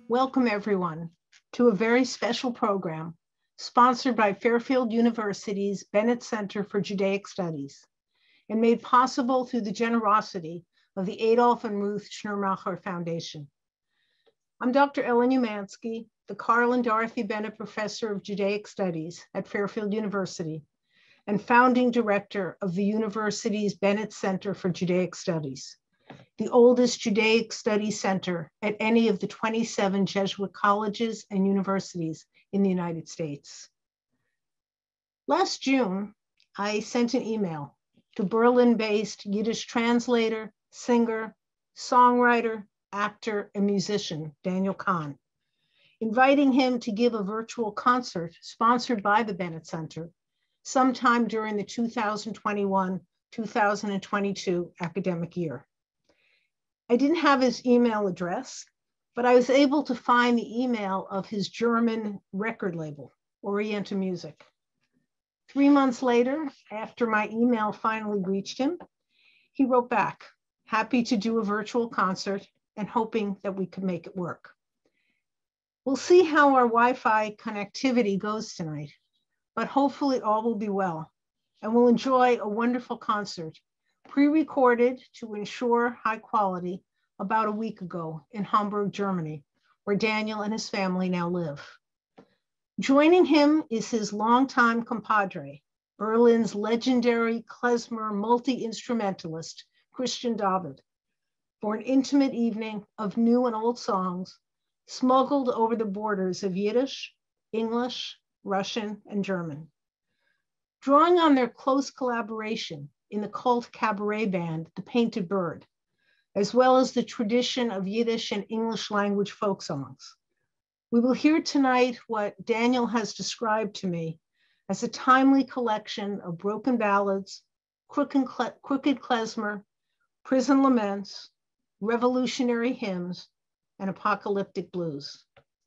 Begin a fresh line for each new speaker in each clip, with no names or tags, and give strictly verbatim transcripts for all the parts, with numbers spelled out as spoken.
Welcome everyone to a very special program sponsored by Fairfield University's Bennett Center for Judaic Studies and made possible through the generosity of the Adolf and Ruth Schneermacher Foundation. I'm Doctor Ellen Umansky, the Carl and Dorothy Bennett Professor of Judaic Studies at Fairfield University and founding director of the university's Bennett Center for Judaic Studies, the oldest Judaic Studies center at any of the twenty-seven Jesuit colleges and universities in the United States. Last June, I sent an email to Berlin-based Yiddish translator, singer, songwriter, actor, and musician, Daniel Kahn, inviting him to give a virtual concert sponsored by the Bennett Center sometime during the two thousand twenty-one two thousand twenty-two academic year. I didn't have his email address, but I was able to find the email of his German record label, Orienta Music. Three months later, after my email finally reached him, he wrote back, happy to do a virtual concert and hoping that we could make it work. We'll see how our Wi-Fi connectivity goes tonight, but hopefully all will be well, and we'll enjoy a wonderful concert, pre-recorded to ensure high quality about a week ago in Hamburg, Germany, where Daniel and his family now live. Joining him is his longtime compadre, Berlin's legendary klezmer multi-instrumentalist, Christian Dawid, for an intimate evening of new and old songs smuggled over the borders of Yiddish, English, Russian, and German. Drawing on their close collaboration in the cult cabaret band, The Painted Bird, as well as the tradition of Yiddish and English language folk songs, we will hear tonight what Daniel has described to me as a timely collection of broken ballads, crooked klezmer, prison laments, revolutionary hymns, and apocalyptic blues.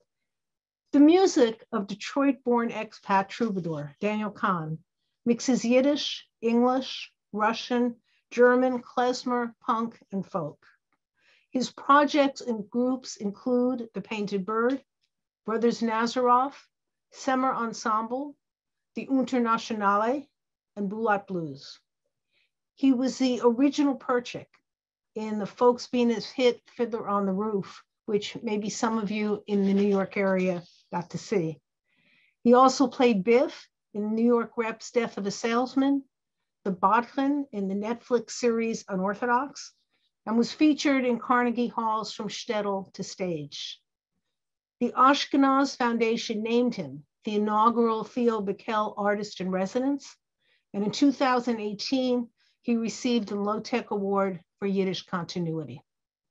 The music of Detroit-born expat troubadour Daniel Kahn mixes Yiddish, English, Russian, German, klezmer, punk, and folk. His projects and groups include The Painted Bird, Brothers Nazaroff, Semmer Ensemble, the Internationale, and Bulat Blues. He was the original Perchik in the Folksbienes hit Fiddler on the Roof, which maybe some of you in the New York area got to see. He also played Biff in New York Rep's Death of a Salesman, the Bodkin in the Netflix series Unorthodox, and was featured in Carnegie Halls from shtetl to stage. The Ashkenaz Foundation named him the inaugural Theo Bickel Artist in Residence, and in two thousand eighteen, he received the Low-Tech Award for Yiddish Continuity.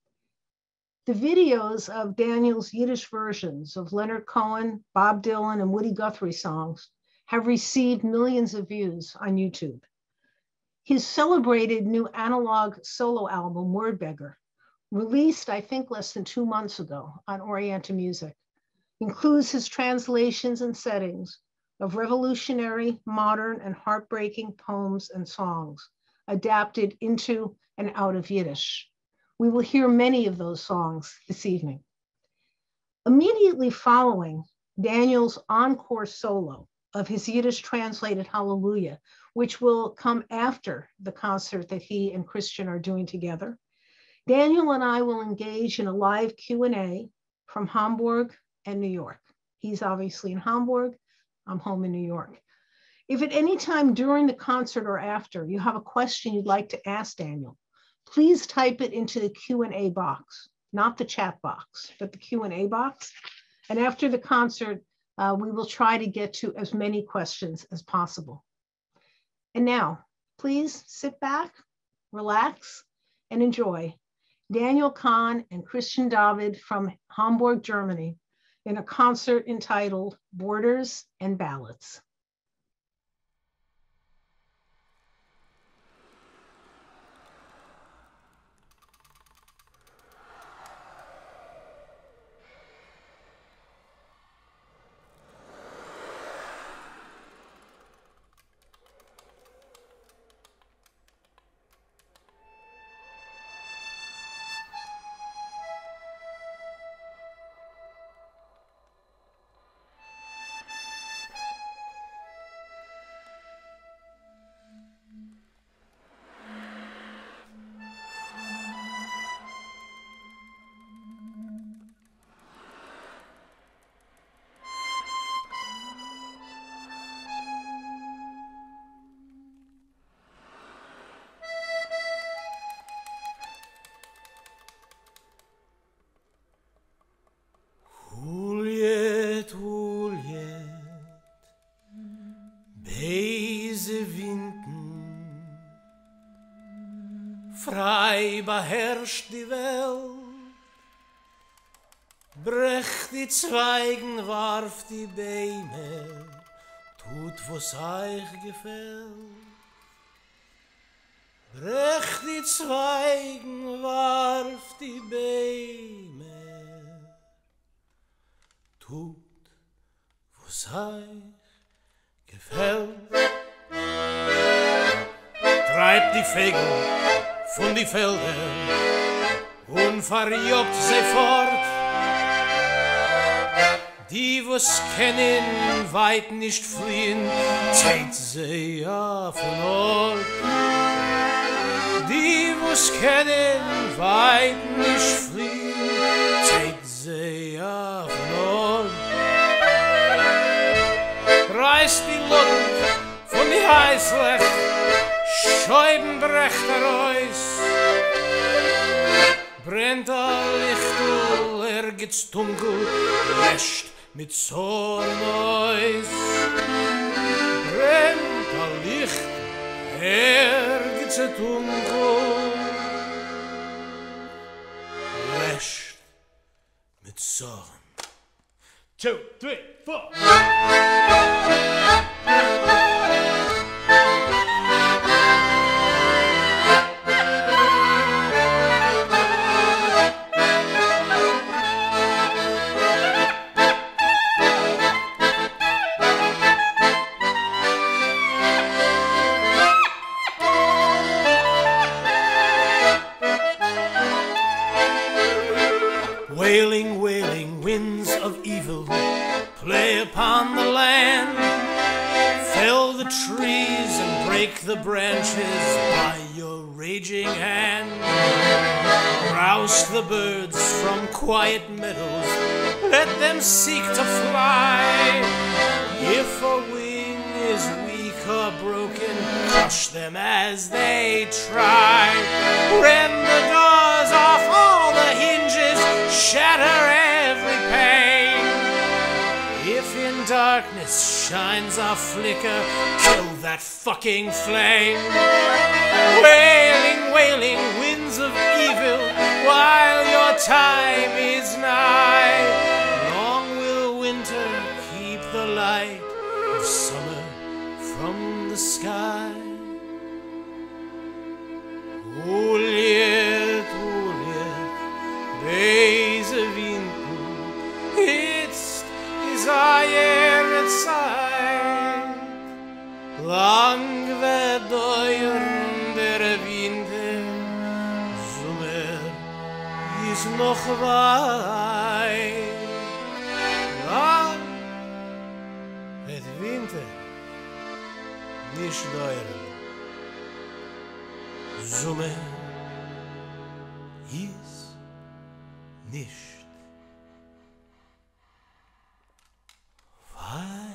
The videos of Daniel's Yiddish versions of Leonard Cohen, Bob Dylan, and Woody Guthrie songs have received millions of views on YouTube. His celebrated new analog solo album, Word Beggar, released I think less than two months ago on Orienta Music, includes his translations and settings of revolutionary, modern, and heartbreaking poems and songs adapted into and out of Yiddish. We will hear many of those songs this evening. Immediately following Daniel's encore solo of his Yiddish translated Hallelujah, which will come after the concert that he and Christian are doing together, Daniel and I will engage in a live Q and A from Hamburg and New York. He's obviously in Hamburg, I'm home in New York. If at any time during the concert or after you have a question you'd like to ask Daniel, please type it into the Q and A box, not the chat box, but the Q and A box. And after the concert, uh, we will try to get to as many questions as possible. And now, please sit back, relax, and enjoy Daniel Kahn and Christian Dawid from Hamburg, Germany, in a concert entitled Borders and Ballads.
frei beherrscht die Welt. Brecht die Zweigen, warf die Beine, tut, was euch gefällt. Brecht die Zweigen, warf die Beine, tut, was euch gefällt. Treibt die Fegen von die Felder und verjogt sie fort. Die, was kennen, weit nicht fliehen, zeigt sie ja von Ort. Die, was kennen, weit nicht fliehen, zeigt sie ja von Ort. Reißt die Luft von die Heißlech, Scheiben brecht er aus. Brennt a Lichtel, er gibt's dunkel, wäscht mit Zorn aus. Brennt a Licht, er gibt's dunkel, wäscht mit Zorn. Two, three, four. Wailing, wailing winds of evil play upon the land. Fell the trees and break the branches by your raging hand. Rouse the birds from quiet meadows, let them seek to fly. If a wing is weak or broken, crush them as they try. Rend the doors off all the hinges, shatter every pane. If in darkness shines a flicker, kill that fucking flame. Wailing, wailing winds of evil, while your time is nigh. Long will winter keep the light of summer from the sky. Huljet, huljet, deze winkel, jetzt is eine Zeit. Lang wird dauern der Winter, Sommer ist noch weit. Lang wird Winter nicht dauern, Sommer ist nicht weit.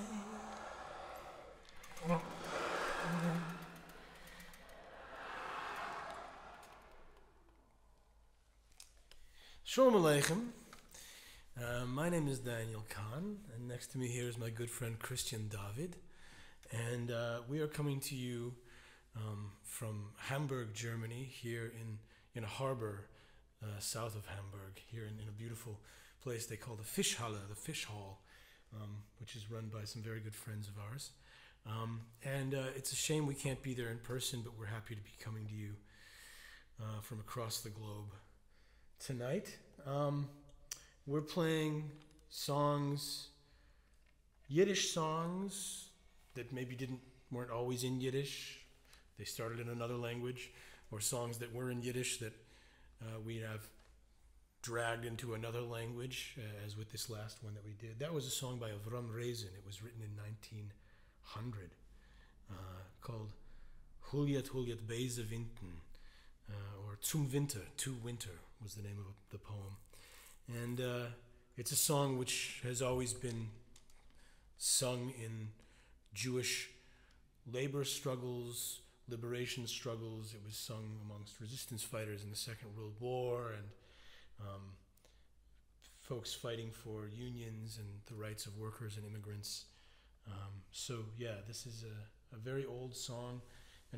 Shalom Aleichem. Uh, my name is Daniel Kahn, and next to me here is my good friend Christian Dawid. And uh, we are coming to you um, from Hamburg, Germany, here in, in a harbor uh, south of Hamburg, here in, in a beautiful place they call the Fischhalle, the Fish Hall, um, which is run by some very good friends of ours. Um, and uh, it's a shame we can't be there in person, but we're happy to be coming to you uh, from across the globe. Tonight, um, we're playing songs, Yiddish songs that maybe didn't weren't always in Yiddish. They started in another language, or songs that were in Yiddish that uh, we have dragged into another language, uh, as with this last one that we did. That was a song by Avram Rezen. It was written in nineteen hundred, uh, called Huljet Huljet Beise Winten, uh, or Zum Winter, To Winter was the name of the poem. And uh, it's a song which has always been sung in Jewish labor struggles, liberation struggles. It was sung amongst resistance fighters in the Second World War, and um, folks fighting for unions and the rights of workers and immigrants. Um, so yeah, this is a, a very old song, and it's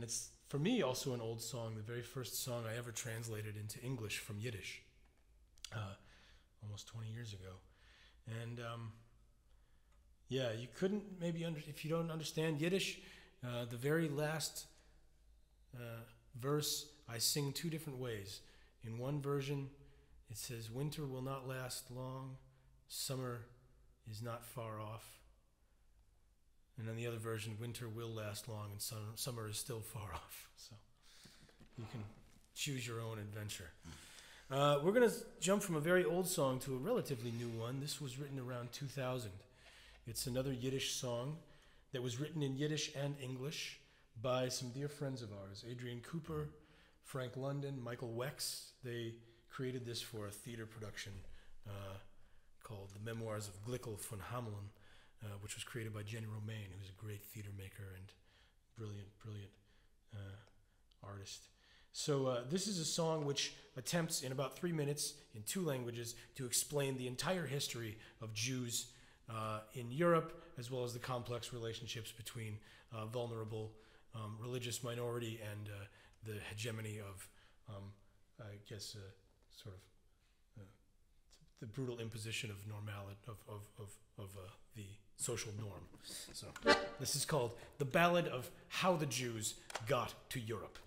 for me, also an old song, the very first song I ever translated into English from Yiddish, uh, almost twenty years ago. And um, yeah, you couldn't maybe, under, if you don't understand Yiddish, uh, the very last uh, verse I sing two different ways. In one version, it says, "Winter will not last long, summer is not far off." And in the other version, "Winter will last long and summer, summer is still far off." So you can choose your own adventure. Uh, we're going to jump from a very old song to a relatively new one. This was written around two thousand. It's another Yiddish song that was written in Yiddish and English by some dear friends of ours, Adrian Cooper, Frank London, Michael Wex. They created this for a theater production uh, called The Memoirs of Glickel von Hamelin, uh, which was created by Jenny Romaine, who's a great theater maker and brilliant, brilliant uh, artist. So uh, this is a song which attempts in about three minutes in two languages to explain the entire history of Jews uh, in Europe, as well as the complex relationships between uh, vulnerable um, religious minority and uh, the hegemony of, um, I guess, uh, sort of uh, the brutal imposition of normality, of, of, of, of uh, the social norm. So this is called The Ballad of How the Jews Got to Europe.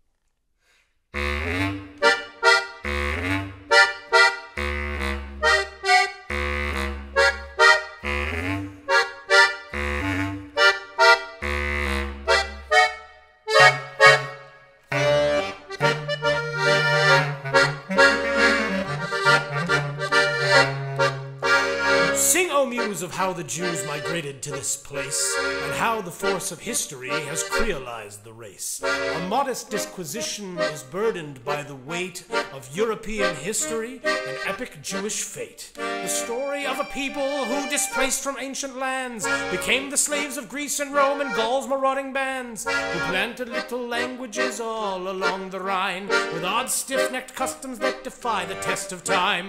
Of how the Jews migrated to this place, and how the force of history has creolized the race. A modest disquisition is burdened by the weight of European history and epic Jewish fate. The story of a people who, displaced from ancient lands, became the slaves of Greece and Rome and Gaul's marauding bands, who planted little languages all along the Rhine, with odd stiff-necked customs that defy the test of time.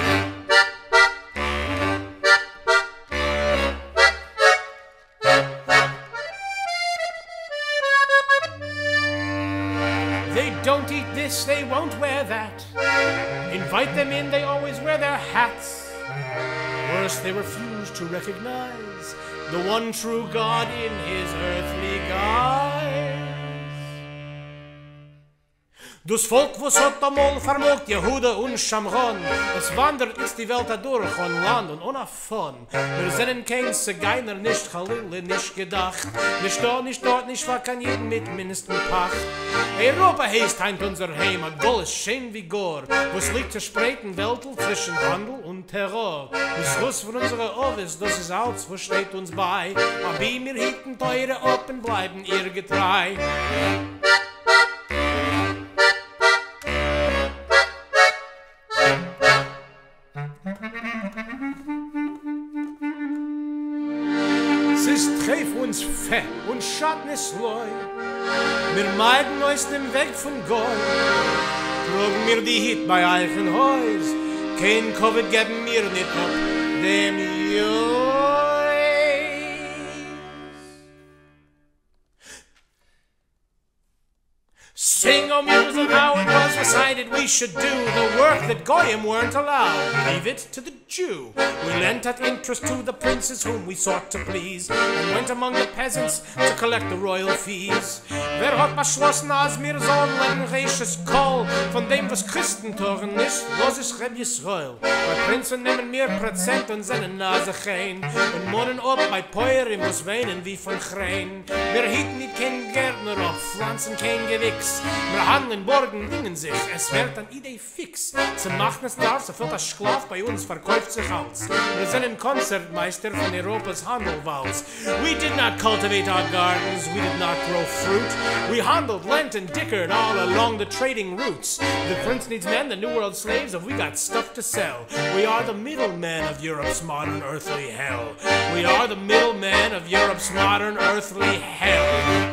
Don't eat this, they won't wear that. Invite them in, they always wear their hats. Worse, they refuse to recognize the one true God in his earthly guise. Dus Volk, was hat amol vermogt, Jehuda und Shamron. Es wandert jetzt die Welt dadurch, von Land und unavon. Wir sind kein Zigeiner, nicht Chalile, nicht gedacht. Nicht dort, nicht dort, nicht war kein jeden mit mindestens Pacht. Europa heißt heint unser Heim, a Goles, schön wie Gor. Was liegt der spreiten Weltel zwischen Handel und Terror. Das Schluss von unserer Ovis, das ist alles, was steht uns bei. Aber wir hielten teure ab und bleiben ihr getreu. Es ist treff uns Fett und Schatten ist Leu. Wir meiden uns den Weg von Gott. Trugen mir die Hit bei eichen Häus. Kein Covid geben mir nicht ab dem Jois. Sing o music how it was decided we should do the work that Goyim weren't allowed. Leave it to the Jew. We lent at interest to the princes whom we sought to please, and went among the peasants to collect the royal fees. Wer hat beschlossen, als mir sollen ein reiches Kohl, von dem was Christentoren ist, was ist Reb Yisrael. Bei Prinzen nehmen mehr Prozent und seine Nase gein, und monen ob bei Peurim, was weinen wie von Chrein. Wir hieten nicht kein Gärtner auf, pflanzen kein Gewicks. Wir handeln, borgen, dingen sich, es wird an Idee fix. Zum machen es darf, so viel das Schlaf bei uns verkauft sich aus. Wir sind ein Konzertmeister von Europas Handelwals. We did not cultivate our gardens, we did not grow fruit. We handled, lent, and dickered all along the trading routes. The prince needs men, the new world slaves, if we got stuff to sell. We are the middlemen of Europe's modern earthly hell. We are the middlemen of Europe's modern earthly hell.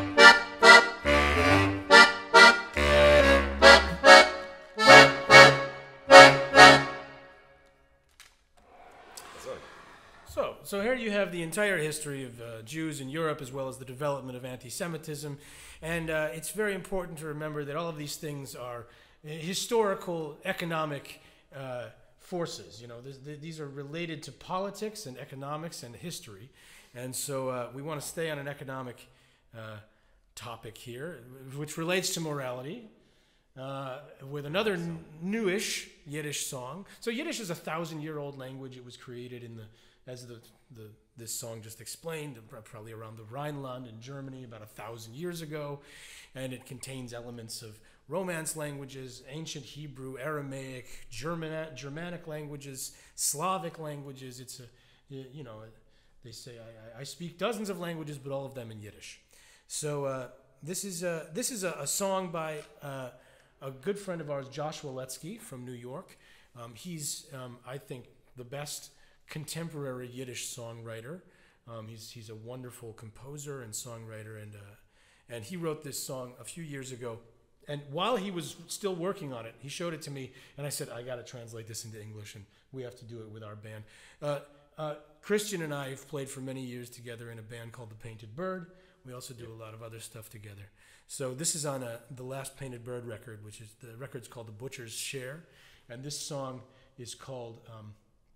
so here you have the entire history of uh, Jews in Europe, as well as the development of anti-Semitism. And uh, it's very important to remember that all of these things are historical, economic uh, forces. You know, th these are related to politics and economics and history. And so uh, we want to stay on an economic uh, topic here, which relates to morality, uh, with another newish Yiddish song. So Yiddish is a thousand-year-old language. It was created in the, as the, the this song just explained, probably around the Rhineland in Germany about a thousand years ago, and it contains elements of Romance languages, ancient Hebrew, Aramaic, German, Germanic languages, Slavic languages. It's a, you know, they say I, I speak dozens of languages, but all of them in Yiddish. So uh, this is a, this is a, a song by uh, a good friend of ours, Joshua Letsky from New York. Um, he's, um, I think, the best contemporary Yiddish songwriter. Um, he's he's a wonderful composer and songwriter, and uh, and he wrote this song a few years ago. And while he was still working on it, he showed it to me, and I said, I got to translate this into English, and we have to do it with our band. Uh, uh, Christian and I have played for many years together in a band called The Painted Bird. We also do a lot of other stuff together. So this is on a, the last Painted Bird record, which is, the record's called The Butcher's Share, and this song is called um,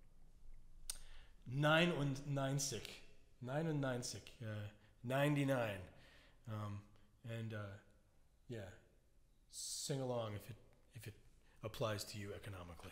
Nine und Neunzig. Nine und Neunzig. Uh, ninety-nine. Um, and uh, yeah. Sing along if it if it applies to you economically.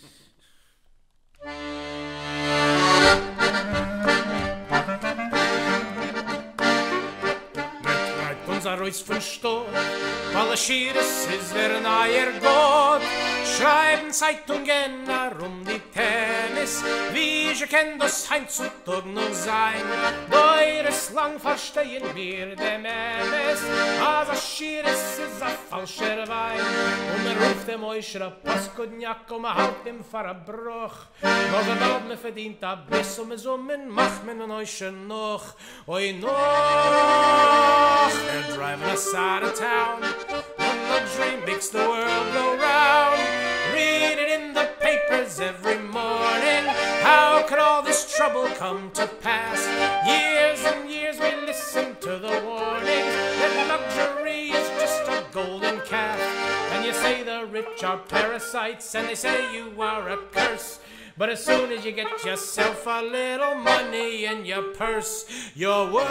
Met unser Reis von Stott, weil Schieres ist der neuer Gott. Schreiben Zeitungen um die Tennis, wie sie kennen das heutzutage noch sein. Deures lang verstehen wir dem Emes, also Schieres ist ein falscher Wein. Und man ruft dem Euscher Paskodniak, und man halt ihm für ein Bruch. Noch ein Wald, man verdient ein bisschen, man so, man macht man ein Euscher noch. Oi noch, they're driving us out of town. Luxury makes the world go round. Read it in the papers every morning. How could all this trouble come to pass? Years and years we listen to the warnings that luxury is just a golden calf. And you say the rich are parasites, and they say you are a curse. But as soon as you get yourself a little money in your purse, you're worse.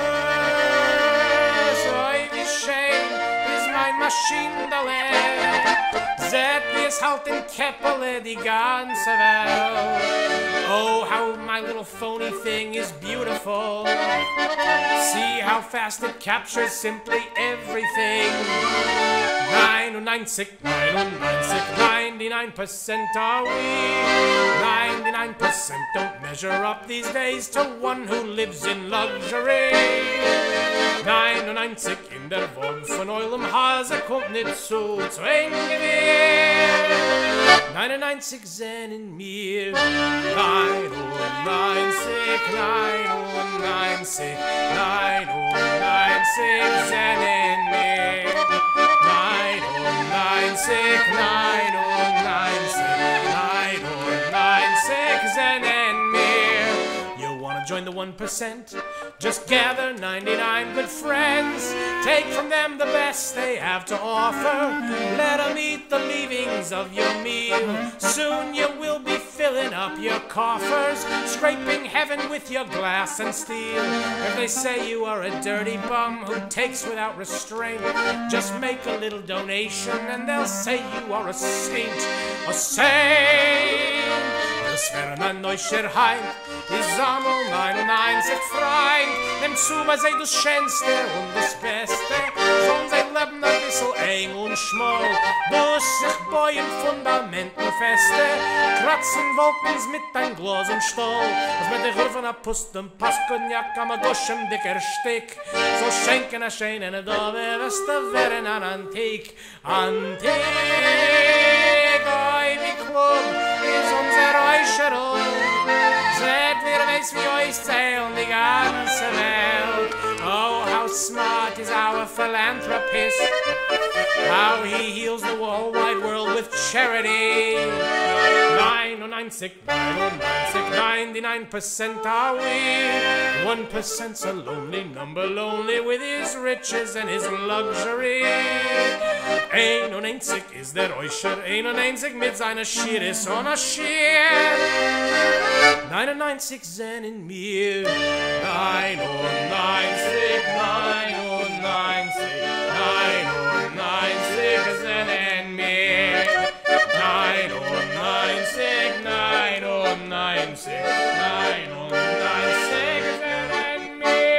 Oi, wie schön ist mein Maschinendalle. Zet wie es halt in Keppele die ganze Welt. Oh, how my little phony thing is beautiful. See how fast it captures simply everything. ninety-nine, ninety-nine, ninety-nine percent are we. ninety-nine percent don't measure up these days to one who lives in luxury. ninety-nine in der Wogen von eurem Hase kommt nicht zu, zu eng gewähr. ninety-nine sind in mir. ninety-nine, ninety-nine, ninety-nine sind in mir. ninety-nine, ninety-nine, ninety-nine sind in mir. You wanna join the one percent? Just gather ninety-nine good friends. Take from them the best they have to offer. Let them eat the leavings of your meal. Soon you will be filling up your coffers, scraping heaven with your glass and steel. If they say you are a dirty bum who takes without restraint, just make a little donation and they'll say you are a saint. A saint! Das wäre ein neuscher Heim. Die Sammel neunundneunzig Freund. Nimm zu, was sei das Schönste und das Beste. Sollen sie leben ein bisschen eng und schmal. Bus sich Bäuen, Fundamenten feste. Kratzen Wolkens mit ein Glas und Stahl. Was mit der Rüffen abpust und Paskodniak am Agoschen dicker Stick. So schenken a schön eine Dove, was da wären an Antik. Antik, oi, wie klug ist unser Räuscherl. Seht, wir weiß, wie euch zählen die ganze Welt. Oh, how smart is our philanthropist. How he heals the whole wide world with charity. Nine Nine oh nine sick, nine oh nine sick, ninety-nine percent are we. One percent's a lonely number, lonely with his riches and his luxury. Ein und einzig ist der Äuscher, ein und einzig mit seiner Schier ist on a Schier. neunundneunzig sind in mir, neunundneunzig, neunundneunzig, neunundneunzig sind in mir, neunundneunzig, neunundneunzig, neunundneunzig sind in mir.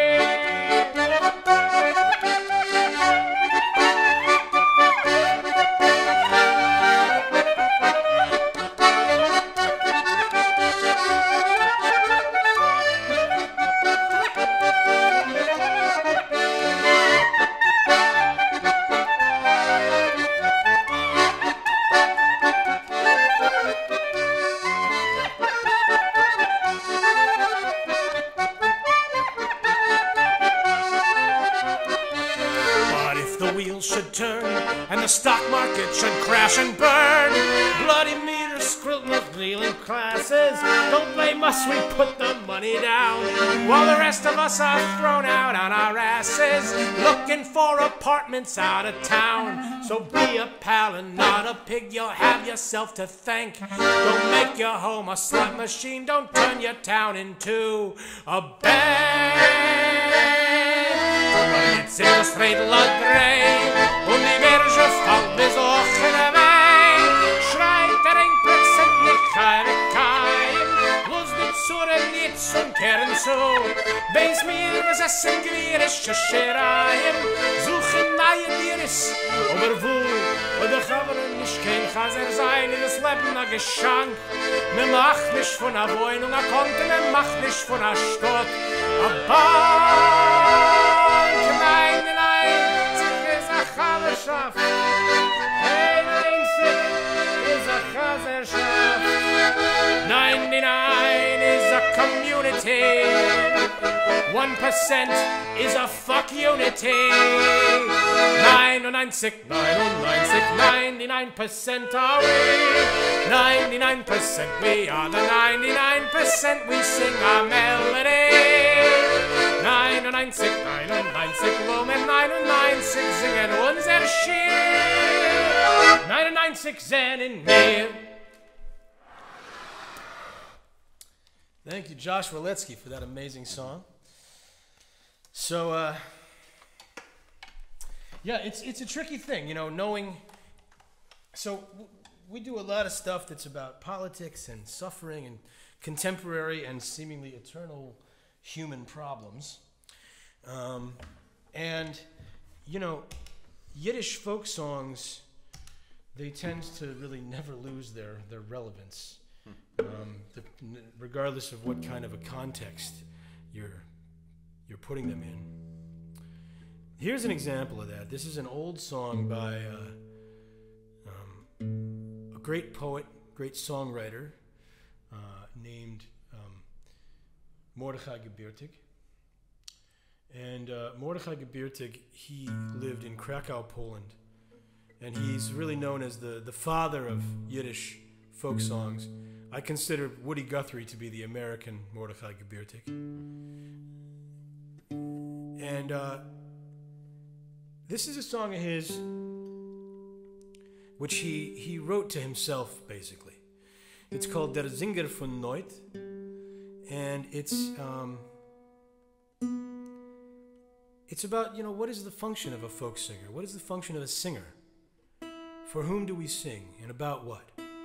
Should turn and the stock market should crash and burn. Bloody meters, scrutin of dealing classes. Don't blame us, we put the money down, while the rest of us are thrown out on our asses, looking for apartments out of town. So be a pal and not a pig, you'll have yourself to thank. Don't make your home a slot machine, don't turn your town into a bank. Jetzt in das Redel drei und die Verge fällt bis hoch in der Wein. Schreit der ein Prozent nicht keine Keim, bloß die Zuren nicht zum Kehren zu. Beis mir besessen gewehrische Schereien, suchen neue Dieres, aber wo? Und der Chavere nicht kein Chaser sein, in das Leben a Geschenk. Me macht nicht von a Wohnung a Konto, me macht nicht von a Stadt a Bank. Neunundneunzig ist a Chaserschaft, einundneunzig ist a Chaserschaft, ninety-nine is a community, one percent is a fuck unity. ninety-nine, ninety-nine, ninety-nine percent are we, ninety-nine percent we are the ninety-nine percent we sing our melody. neunundneunzig, neunundneunzig, Woman, neunundneunzig singen unser Schier. neunundneunzig sind in mir. Thank you, Josh Roletsky, for that amazing song. So, uh, yeah, it's it's a tricky thing, you know, knowing. So w- we do a lot of stuff that's about politics and suffering and contemporary and seemingly eternal human problems. Um, and, you know, Yiddish folk songs, they tend to really never lose their, their relevance, um, the, regardless of what kind of a context you're, you're putting them in. Here's an example of that. This is an old song by uh, um, a great poet, great songwriter uh, named um, Mordechai Gebirtig. And uh, Mordechai Gebirtig, he lived in Krakow, Poland. And he's really known as the, the father of Yiddish folk songs. I consider Woody Guthrie to be the American Mordechai Gebirtig. And uh, this is a song of his which he, he wrote to himself, basically. It's called Der Singer von Neut. And it's... Um, It's about, you know, what is the function of a folk singer? What is the function of a singer? For whom do we sing, and about what?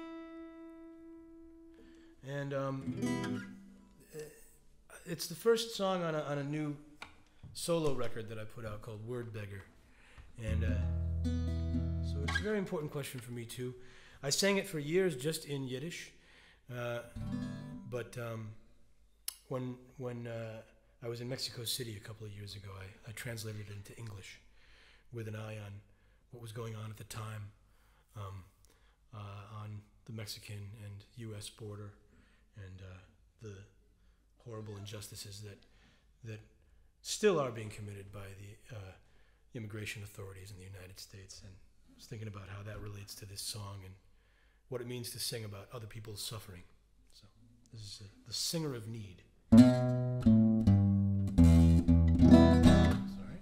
And um, it's the first song on a, on a new solo record that I put out called Word Beggar. And uh, so it's a very important question for me, too. I sang it for years just in Yiddish, uh, but um, when... when uh, I was in Mexico City a couple of years ago. I, I translated it into English with an eye on what was going on at the time um, uh, on the Mexican and U S border and uh, the horrible injustices that that still are being committed by the uh, immigration authorities in the United States. And I was thinking about how that relates to this song and what it means to sing about other people's suffering. So this is uh, The Singer of Need. Sorry.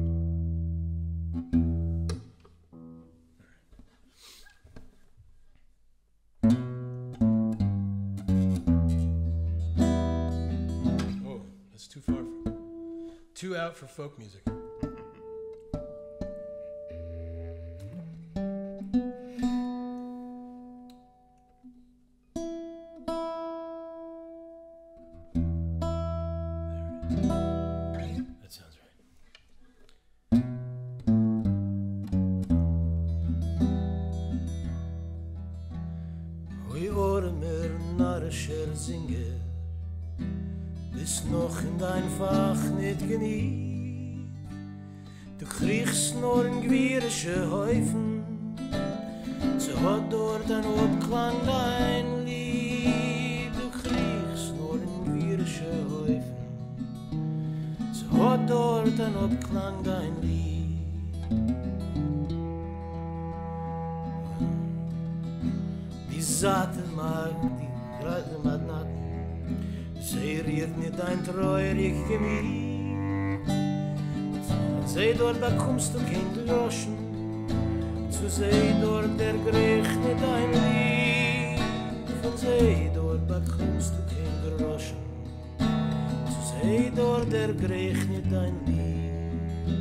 Oh, that's too far. For, too out for folk music.
Singer, bis noch in dein Fach nicht geniet. Du kriegst nur in gewierische Häufen, so hat dort ein Obklang dein Lied. Du kriegst nur in gewierische Häufen, so hat dort ein Obklang dein Lied. Die Saate mag die Gerade mit Natten, sie riert nicht ein treurig Gemüt. Von sie dort bekommst du kein Groschen, zu sie dort ergreicht nicht ein Lied. Von sie dort bekommst du kein Groschen, zu sie dort ergreicht nicht ein Lied.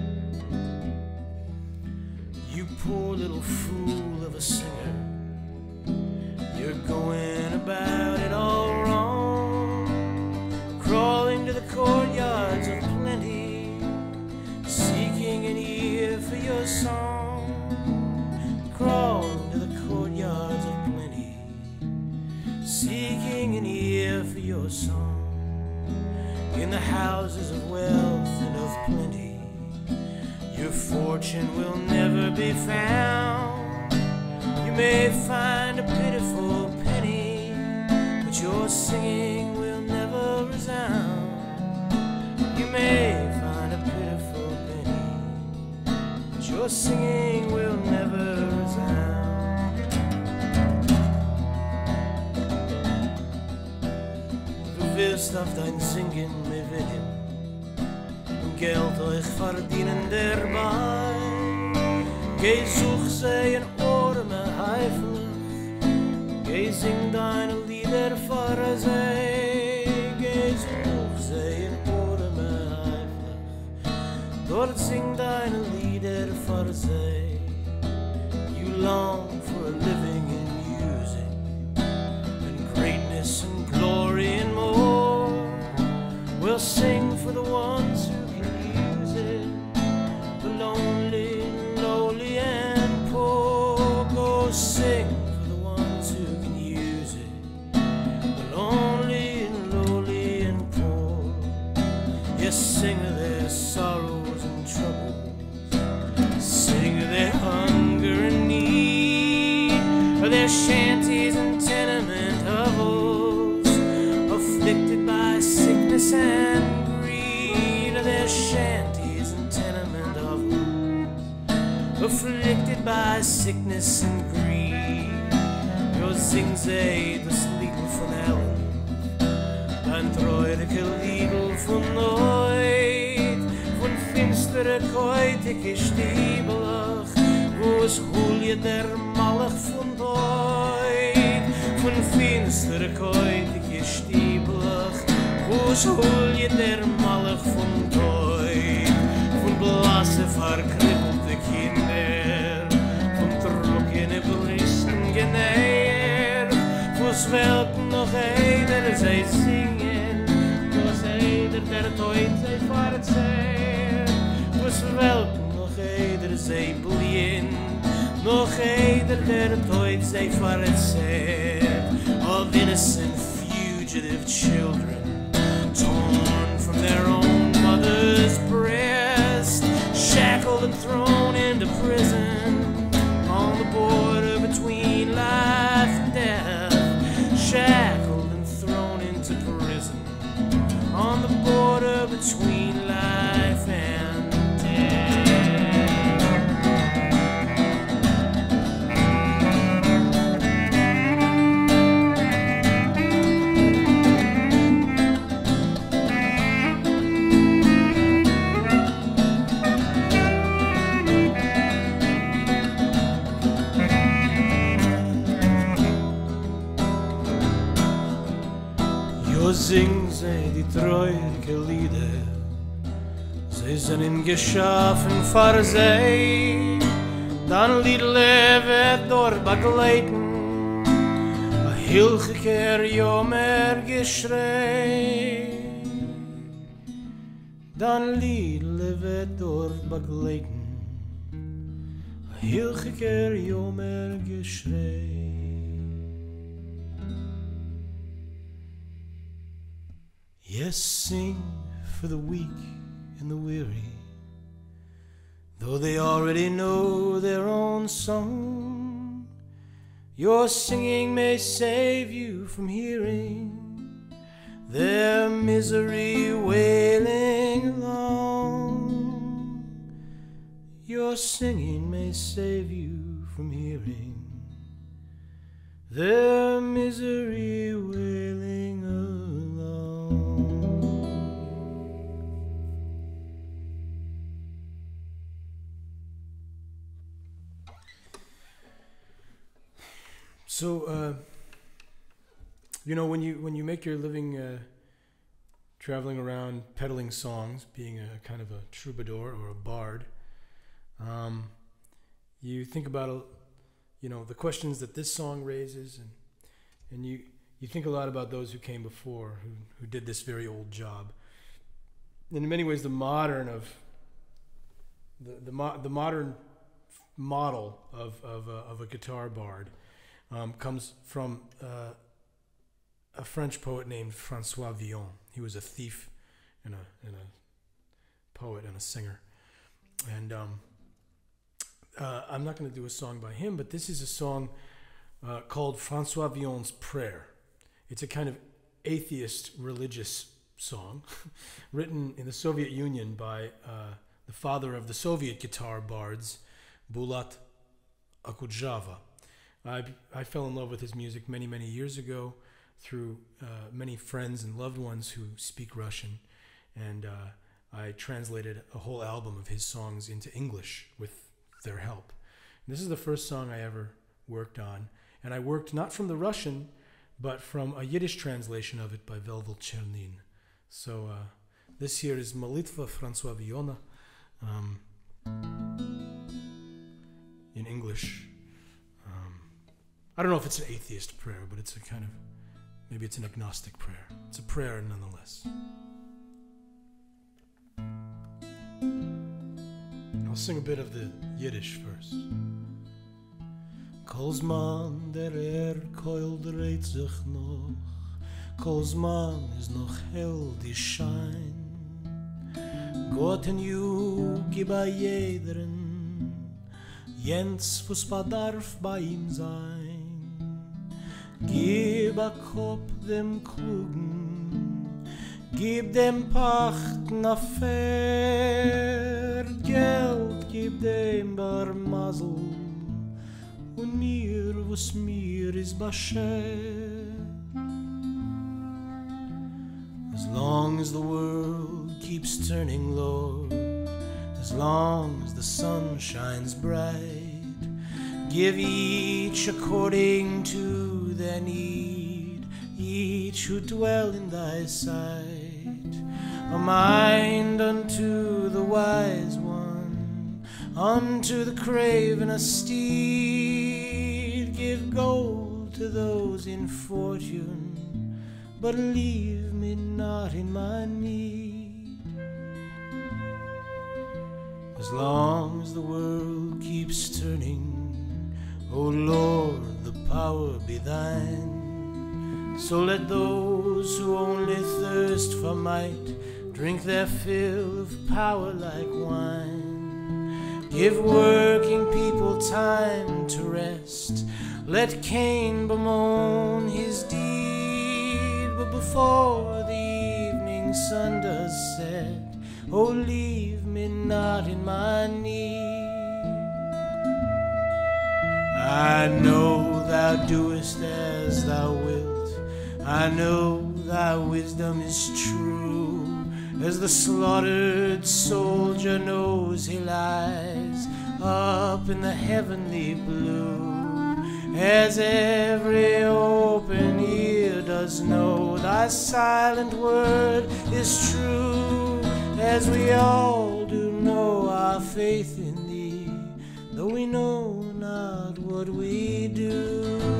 You poor little fool of a singer, you're going about it all wrong, crawling to the courtyards of plenty, seeking an ear for your song. Crawling to the courtyards of plenty, seeking an ear for your song. In the houses of wealth and of plenty, your fortune will never be found. You may find a pitiful penny, but your singing will never resound. You may find a pitiful penny, but your singing will never resound. Du wirst auf dein Singen mehr willen und Geld euch verdienen dabei. Geh such sie in Ohrme heifelig, geh sing deine Lieder vor sie. Geh such sie in Ohrme heifelig, dort sing deine Lieder vor sie. You long for a living in music, and greatness and glory and more. We'll sing for the ones who can use it, the lonely, lowly and poor. Go sing for the ones who can use it, the lonely and lowly and poor. Yes, sing of their sorrows and troubles, sing of their hunger and need, of their shanties and tenement hovels, afflicted by sickness and greed. Of their shanties and tenement hovels, afflicted by sickness and greed. Jo sing sie das Liedl von Ellen, ein treuriger Liedl von Neut, von finstere käutige Stiebelach, wo es hulje der Malach von Deut. Von finstere käutige Stiebelach, wo es hulje der Malach von Deut. Von blasse verkrippelte Kinder, von trockene Brüsten genährt, wo's welken noch eider sei singen, wo's eider der Teut sei verzehrt, wo's welken noch eider sei blien, noch eider der Teut sei verzehrt. Of innocent fugitive children, torn from their own mother's breast, shackled and thrown into prison, on the border between life and death. Shackled and thrown into prison, on the border between life and death. sing sie die treurige Lieder. Sie sind in geschaffen für sie, dann Liedle wird dort begleiten, a hilchiger Jomer Geschrei. Dan Liedle wird dort begleiten, a hilchiger Jomer Geschrei. Yes, sing for the weak and the weary, though they already know their own song. Your singing may save you from hearing their misery wailing along. Your singing may save you from hearing their misery wailing along.
So, uh, you know, when you when you make your living uh, traveling around peddling songs, being a kind of a troubadour or a bard, um, you think about, uh, you know, the questions that this song raises, and and you you think a lot about those who came before, who who did this very old job. And in many ways, the modern of the the, mo- the modern model of of a, of a guitar bard. Um, comes from uh, a French poet named François Villon. He was a thief and a, and a poet and a singer. And um, uh, I'm not going to do a song by him, but this is a song uh, called François Villon's Prayer. It's a kind of atheist religious song written in the Soviet Union by uh, the father of the Soviet guitar bards, Bulat Akudjava. I, I fell in love with his music many, many years ago through uh, many friends and loved ones who speak Russian, and uh, I translated a whole album of his songs into English with their help. And this is the first song I ever worked on, and I worked not from the Russian, but from a Yiddish translation of it by Velvel Chernin. So uh, this here is Molitva François Villon um, in English. I don't know if it's an atheist prayer, but it's a kind of, maybe it's an agnostic prayer. It's a prayer nonetheless. I'll sing a bit of the Yiddish first.
Kol zman der er koil dreht sich noch, kol zman is noch hell die schein. Gott en you gib a jederen, jens was bedarf bei ihm sein. Gib a Kopf dem Klugen, gib dem Pachten a Fair, Geld gib dem Bar Masel, und mir, was mir is Basher. As long as the world keeps turning, Lord, as long as the sun shines bright, give each according to their need, each who dwell in thy sight, a mind unto the wise one, unto the craven a steed. Give gold to those in fortune, but leave me not in my need. As long as the world keeps turning, O Lord, the power be thine. So let those who only thirst for might drink their fill of power like wine. Give working people time to rest. Let Cain bemoan his deed, but before the evening sun does set, oh, leave me not in my need. I know thou doest as thou wilt, I know thy wisdom is true, as the slaughtered soldier knows he lies up in the heavenly blue, as every open ear does know thy thy silent word is true, as we all do know our faith in thee, though we know not what we do.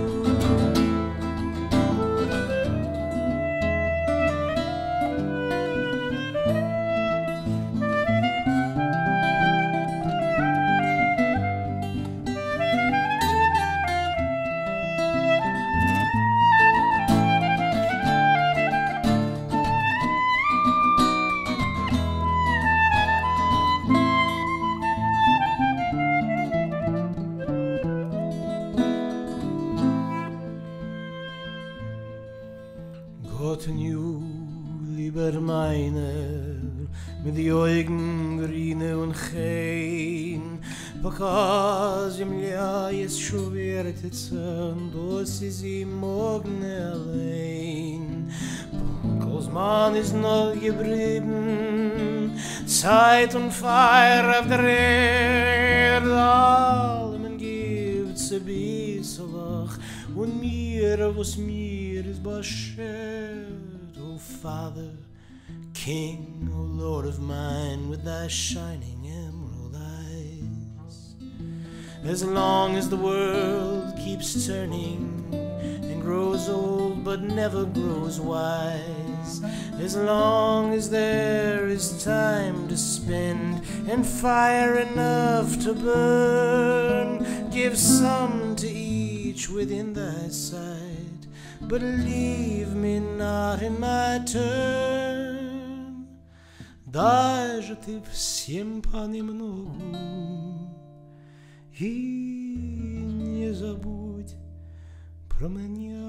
Gott nu, lieber meiner, mit die Augen grüne und kein, because im Jahr ist schwer zu sein, das ist im Morgen allein. Because man ist noch geblieben, Zeit und Feier auf der Erde, allem gibt es ein bisschen Lach, und mir, was mir ist beschert, O Father, King, O Lord of mine, with thy shining emerald eyes. As long as the world keeps turning and grows old but never grows wise, as long as there is time to spend and fire enough to burn, give some to each within thy sight, but leave me not in my turn. Даже ты всем понемногу, и не забудь про меня.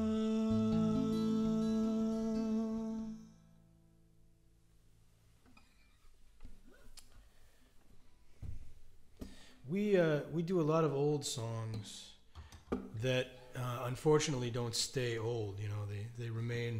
We uh, we do a lot of old songs that uh, unfortunately don't stay old. You know, they they remain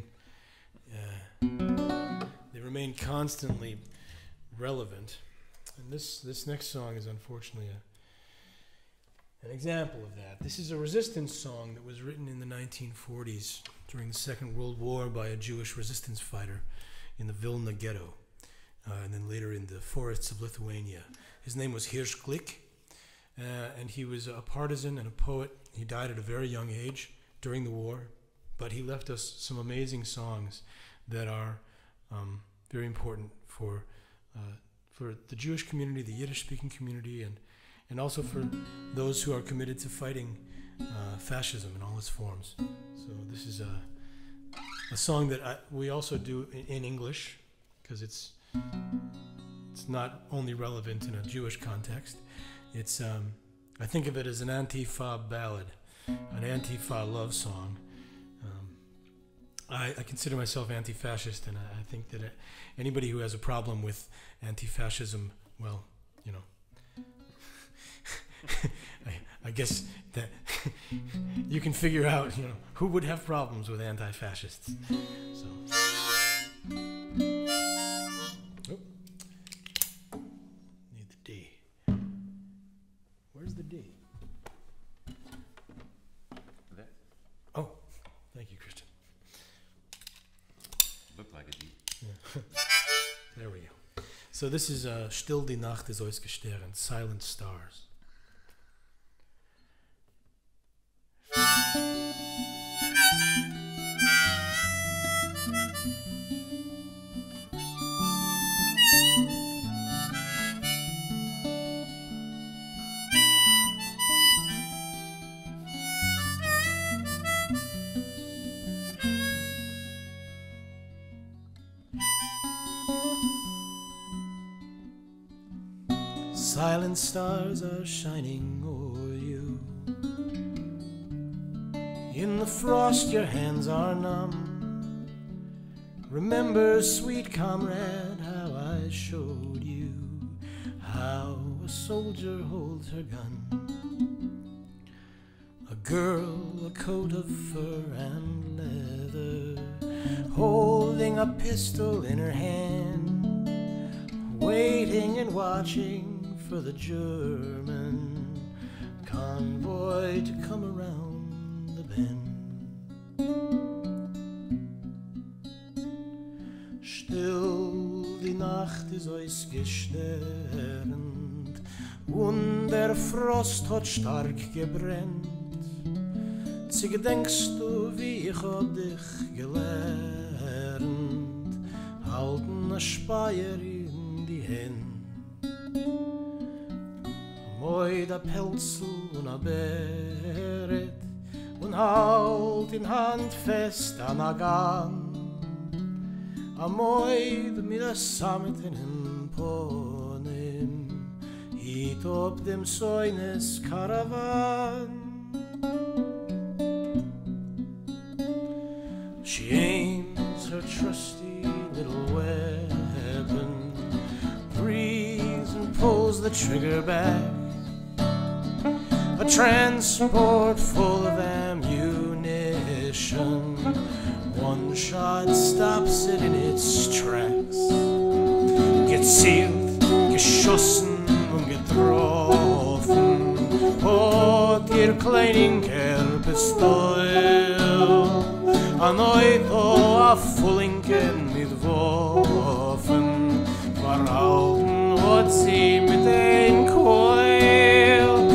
uh, they remain constantly relevant. And this this next song is unfortunately a, an example of that. This is a resistance song that was written in the nineteen forties during the Second World War by a Jewish resistance fighter in the Vilna ghetto, uh, and then later in the forests of Lithuania. His name was Hirsch Glick. Uh, and he was a partisan and a poet. He died at a very young age during the war, but he left us some amazing songs that are um, very important for uh, for the Jewish community, the Yiddish-speaking community, and and also for those who are committed to fighting uh, fascism in all its forms. So this is a a song that I, we also do in, in English, because it's it's not only relevant in a Jewish context. It's, um, I think of it as an Antifa ballad, an Antifa love song. Um, I, I consider myself anti-fascist, and I, I think that anybody who has a problem with anti-fascism, well, you know, I, I guess that you can figure out, you know, who would have problems with anti-fascists. So. Oh. Need the D. Where's the D?
There.
Oh, thank you, Christian.
Looked like a D.
Yeah. There we go. So this is uh, Still die Nacht ist ausgesternt, Silent Stars. Silent stars are shining o'er you. In the frost your hands are numb. Remember, sweet comrade, how I showed you how a soldier holds her gun. A girl, a coat of fur and leather, holding a pistol in her hand, waiting and watching for the German convoy to come around the bend.
gestärkt und der Frost hat stark gebrennt. Sie gedenkst du, wie ich hab dich gelernt, halten a Speier in die Hände. Moi da Pelzel und a Beret und halt in Hand fest an a Gang. Amoid mit a Samet in him ponim, hit op dem Soines Caravan. She aims her trusty little weapon, breathes and pulls the trigger back. A transport full of ammunition, one shot stops it in its tracks. Gezielt, geschossen und getroffen, hat ihr Kleininker Pistol. An Euto a Fullinken mit Waffen, verhalten hat sie mit den Keul.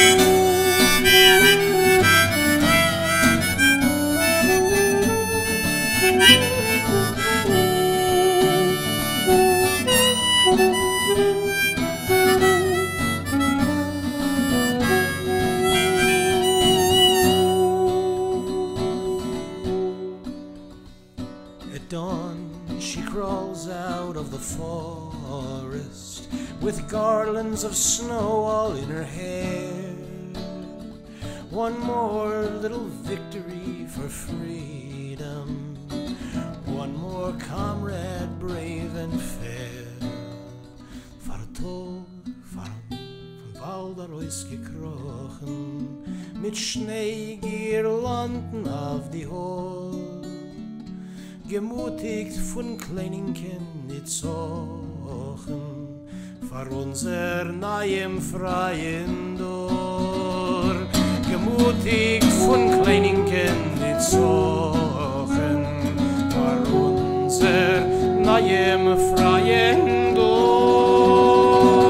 Forest with garlands of snow all in her hair. One more little victory for freedom, one more comrade brave and fair. Fartog, fahren, von Wald ausgekrochen, mit Schneegirlanden auf die Hol. Gemutigt von Kleininken nit zochen, vor unser neuem freien Dor. Gemutigt von Kleininken nit zochen, vor unser neuem freien Dor.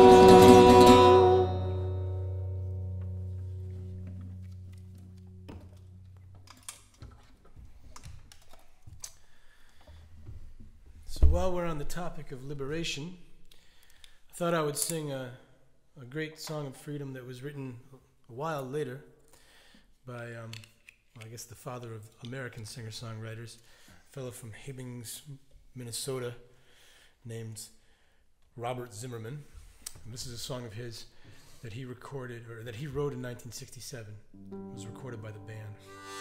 So while we're on the topic of liberation, I thought I would sing a, a great song of freedom that was written a while later by, um, well, I guess the father of American singer-songwriters, a fellow from Hibbings, Minnesota, named Robert Zimmerman. And this is a song of his that he recorded, or that he wrote in nineteen sixty-seven. It was recorded by the band.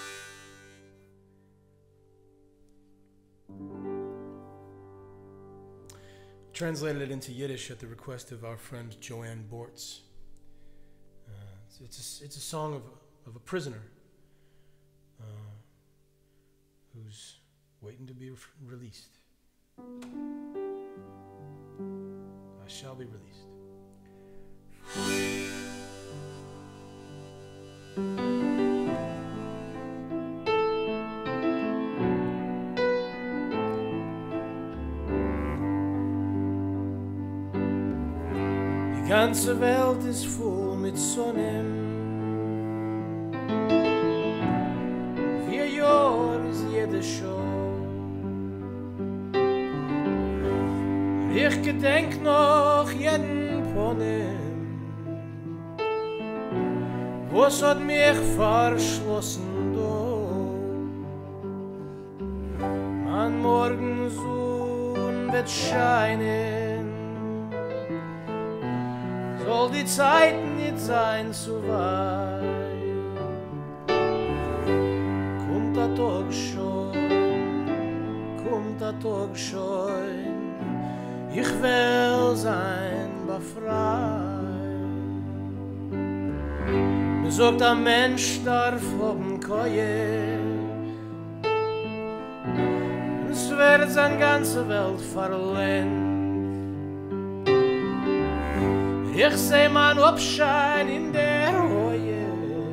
Translated it into Yiddish at the request of our friend Joanne Bortz. Uh, it's, it's, a, it's a song of, of a prisoner uh, who's waiting to be re- released. I shall be released.
Die ganze Welt ist voll mit Sonnen. Vier Jahre ist jede Show. Ich gedenk noch jeden Ponem, was hat mich verschlossen do. An Morgensohn wird scheinen, soll die Zeit nicht sein zu weit. Kommt der Tag schon, kommt der Tag schon, ich will sein befreit. Man sagt, ein Mensch darf haben Keue, es wird seine ganze Welt verlernt. Ich seh mein Abschein in der Reue,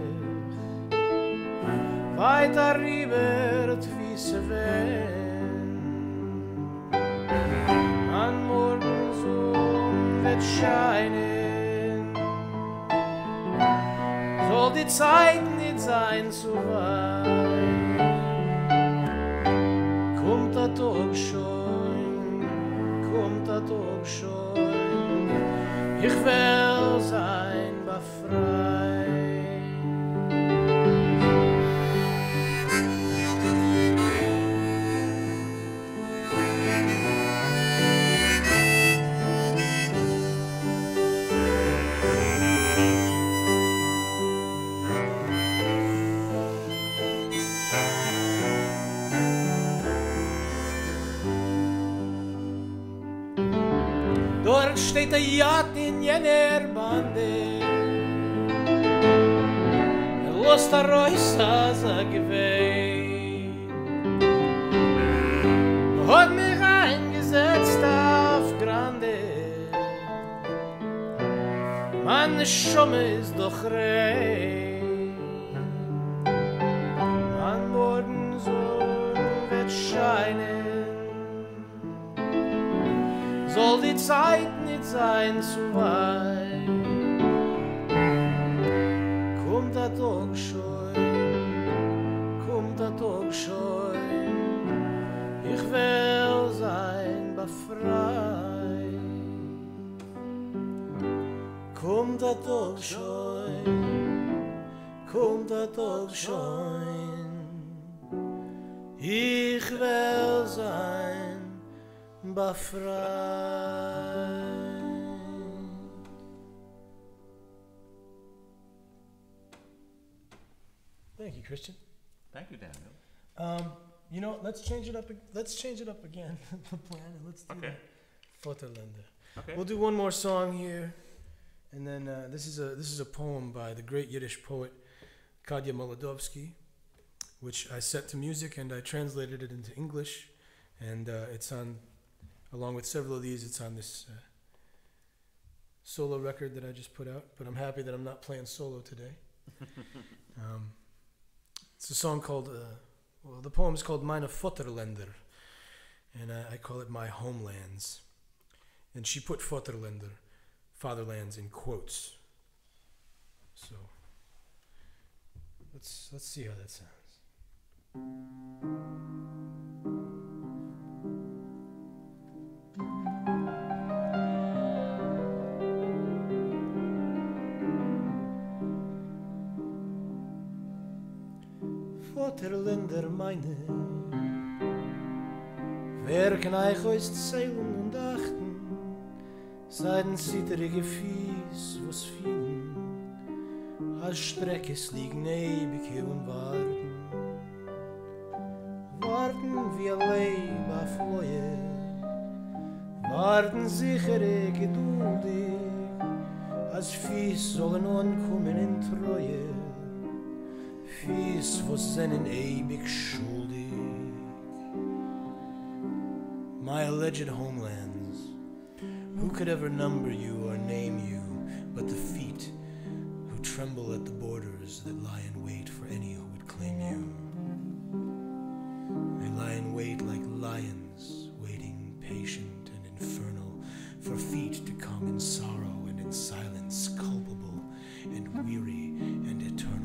weiter rüber wie sie wehen. An Morgensohn wird scheinen. Soll die Zeit nicht sein zu weit. Kommt der Tag schon, kommt der Tag schon. Ich will sein befreit. Dort steht der Jad in jener Bande. Er lost der Reus als er gewähnt. Hat mich eingesetzt auf Grande. Meine Schumme ist doch rein. Mein Morgensohn wird scheinen. Soll die Zeit nicht sein zu weit. Kommt der Tag schon, kommt der Tag schon. Ich will sein befreit. Kommt der Tag schon, kommt der Tag schon. Ich will sein befreit.
Thank you, Christian.
Thank you, Daniel.
Um, you know, let's change it up. Let's change it up again. The plan, and let's do
Okay.
Vaterländer.
Okay.
We'll do one more song here, and then uh, this is a this is a poem by the great Yiddish poet Kadya Molodovsky, which I set to music and I translated it into English, and uh, it's on, along with several of these, it's on this uh, solo record that I just put out. But I'm happy that I'm not playing solo today. um, It's a song called, uh, well, the poem is called Meine Vaterländer, and uh, I call it My Homelands. And she put Vaterländer, fatherlands, in quotes. So let's let's see how that sounds.
Vaterländer meine, wer kann euch aus zählen und achten, seiden zitterige Fies, was fielen, als Streckes liegen ewig hier und warten, warten wie ein Leib auf Leue, warten sichere geduldig, als Fies sollen ankommen in Treue, Fies, was seinen ewig schuldig. My alleged homelands, who could ever number you or name you but the feet who tremble at the borders that lie in wait for any who would claim you? They lie in wait like lions, waiting patient and infernal for feet to come in sorrow and in silence, culpable and weary and eternal.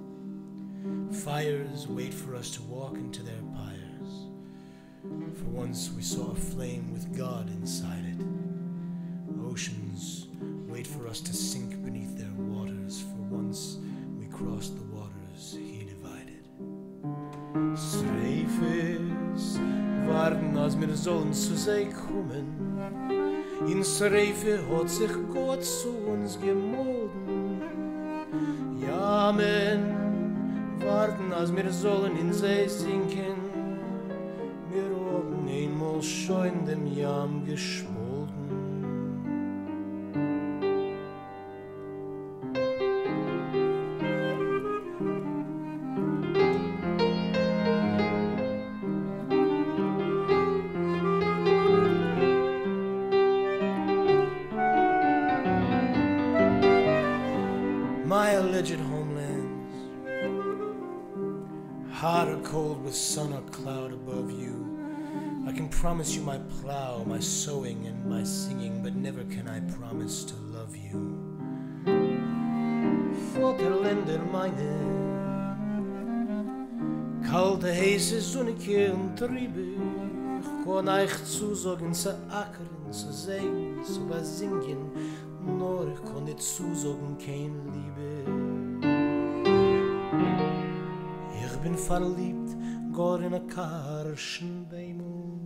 Fires wait for us to walk into their pyres. For once we saw a flame with God inside it. Oceans wait for us to sink beneath their waters. For once we crossed the waters he divided. Streifes warten, als wir sollen zu sie kommen. In Streife hat sich Gott zu uns gemolden. Ja, Amen. Warten, als wir sollen in See sinken, wir haben einmal schon in dem Jam geschmolten. My alleged homelands, hot or cold with sun or cloud above you, I can promise you my plow, my sowing, and my singing, but never can I promise to love you. Vaterländer meine, kalte, heiße Sonnige und Triebe, ich kann euch zusagen, zu ackern, zu sehen, zu besingen, nur ich kann nicht zusagen, kein Liebe. Ich bin verliebt, gar in a karschen Beimung,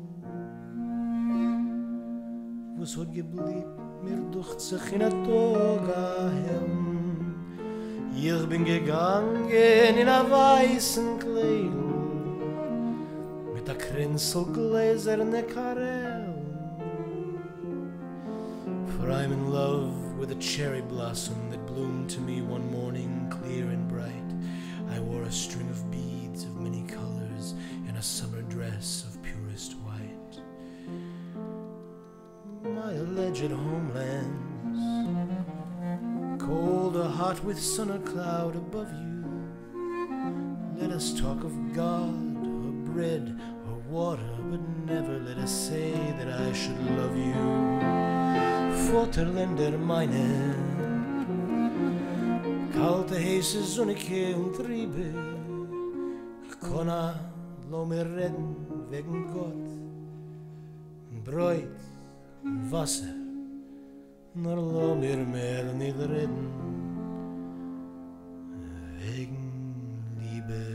was hat geblieben, mir durch sich in a Toga hem. Ich bin gegangen in a weißen Kleidung, mit a Kränzelgläserne Karel. For I'm in love with a cherry blossom that bloomed to me one morning clear and bright. I wore a string of beads of many colors and a summer dress of purest white. My alleged homelands, cold or hot with sun or cloud above you, let us talk of God or bread or water, but never let us say that I should love you. Vaterländer meine, kalte, heiße Sonnige und Triebe, ich kann lo mehr reden wegen Gott, und Bräut und Wasser, nur lo mir mehr nicht reden wegen Liebe.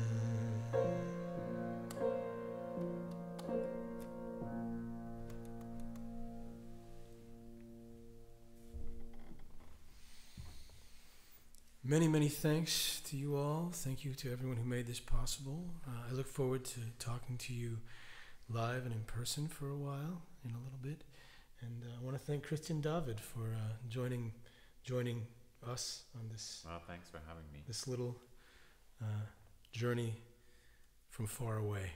Many, many thanks to you all. Thank you to everyone who made this possible. Uh, I look forward to talking to you live and in person for a while, in a little bit. And uh, I want to thank Christian Dawid for uh, joining joining us on this.
Well, thanks for having me.
This little uh, journey from far away.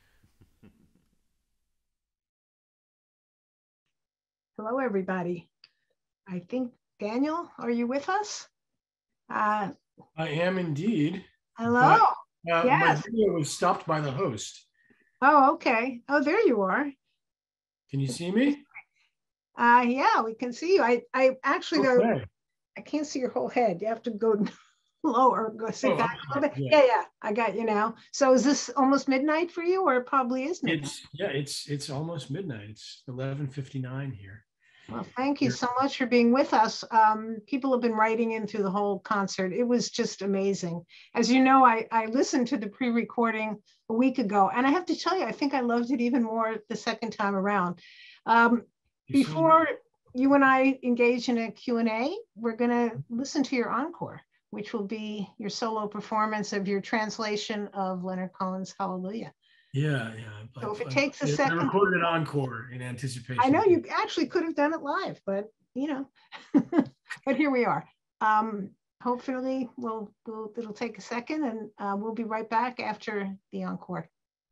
Hello, everybody. I think, Daniel, are you with us? Uh,
I am indeed.
hello.
But, uh,
yes.
My video was stopped by the host.
Oh, okay. Oh, there you are.
Can you see me?
Uh, yeah, we can see you. I, I actually
Okay.
go, I can't see your whole head. You have to go lower, go sit
Oh,
back a little bit.
yeah.
Yeah, yeah, I got you now. So is this almost midnight for you, or it probably is midnight?
It's yeah, it's it's almost midnight. It's eleven fifty-nine here.
Well, thank you so much for being with us. Um, people have been writing in through the whole concert. It was just amazing. As you know, I, I listened to the pre-recording a week ago, and I have to tell you, I think I loved it even more the second time around. Um, before you and I engage in a Q and A, we're going to listen to your encore, which will be your solo performance of your translation of Leonard Cohen's Hallelujah.
Yeah, yeah.
So if it
I,
takes a
I,
second.
I recorded an encore in anticipation.
I know you actually could have done it live, but you know, but here we are. Um, hopefully we'll, we'll, it'll take a second, and uh, we'll be right back after the encore.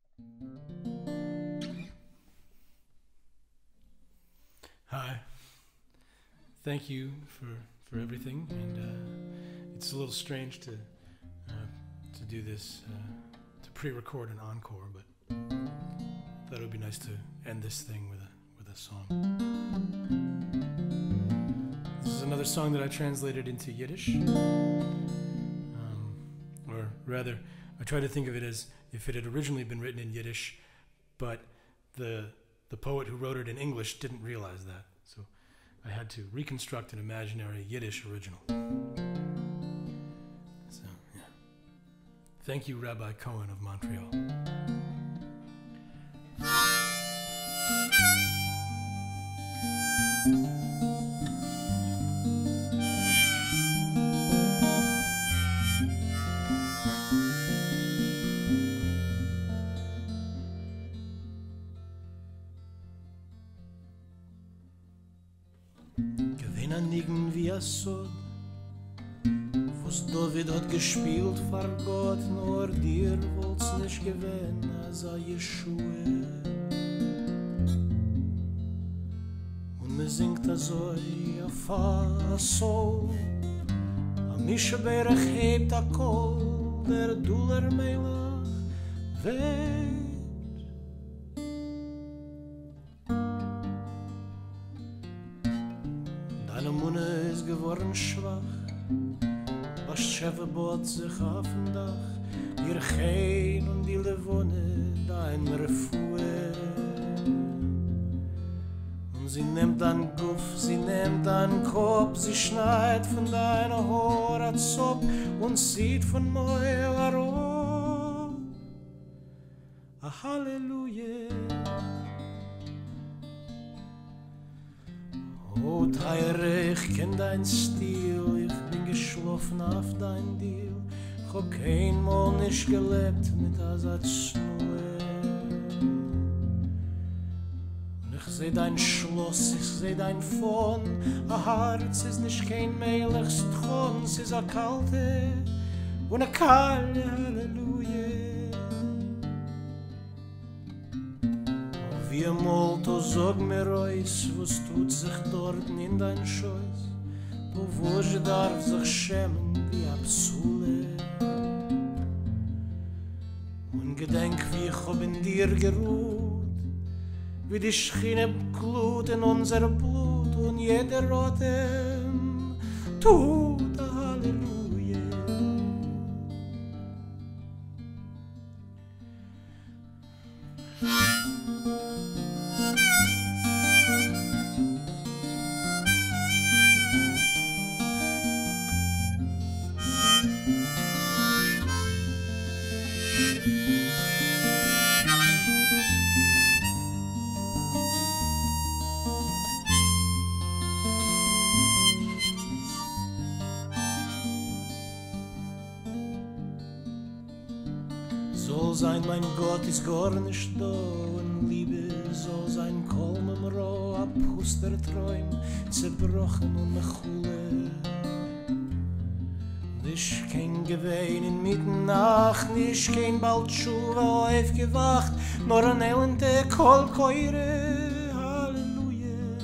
Hi. Thank you for, for everything. And uh, it's a little strange to uh, to do this, uh, to pre-record an encore, but I thought it would be nice to end this thing with a with a song. This is another song that I translated into Yiddish, um, or rather, I try to think of it as if it had originally been written in Yiddish, but the the poet who wrote it in English didn't realize that, so I had to reconstruct an imaginary Yiddish original. So, yeah. Thank you, Rabbi Cohen of Montreal.
Nigen wie a Sod, wo's Dawid hat gespielt vor Gott, nur dir wollt's nicht gewähn, als a Yeshua. Und me singt a so a fa so, a mische berech hebt a kol, der Duller Melach weht. sein schwach, was Schäfe bot sich auf dem Dach, ihr Chein und die Levone, dein Refuhe. Und sie nimmt dein Guff, sie nimmt dein Kopf, sie schneit von deiner Hora Zopp und sieht von Moira Rob. A Halleluja. O Teire, ich kenn dein Stil, ich bin geschlafen auf dein Deal, ich hab kein Mal nicht gelebt mit Asatz nur. Und ich seh dein Schloss, ich seh dein Fon, a Herz ist nicht kein Melechs Thron, es ist a kalte und a kalte Halleluja. Wie ein Molto, sag mir euch, was tut sich dort in dein Scheuß, wo wo ich darf sich schämen wie a Psule. Und gedenk, wie ich hab in dir geruht, wie die Schiene glut in unser Blut und jeder Rotem tut a Halleluja. Soll sein, mein Gott ist gar nicht da, und Liebe soll sein, kolm im Roh, ab Huster Träum, zerbrochen und mechule. Nicht kein Gewein in Mitternacht, nicht kein bald Schuhe aufgewacht, nur ein elende Kolkeure, Halleluja.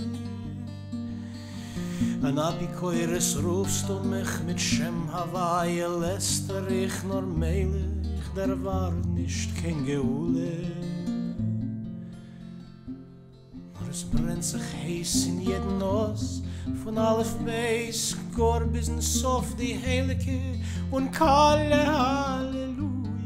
An Abikoires rufst du mich mit Shem Hawaii, lässt er ich nur Meile, der war nicht kein Geule. Nur es brennt sich heiß in jeden Nuss, von Alef Beis, Gor bis in Sof, die Heilige und Kalle, Halleluja.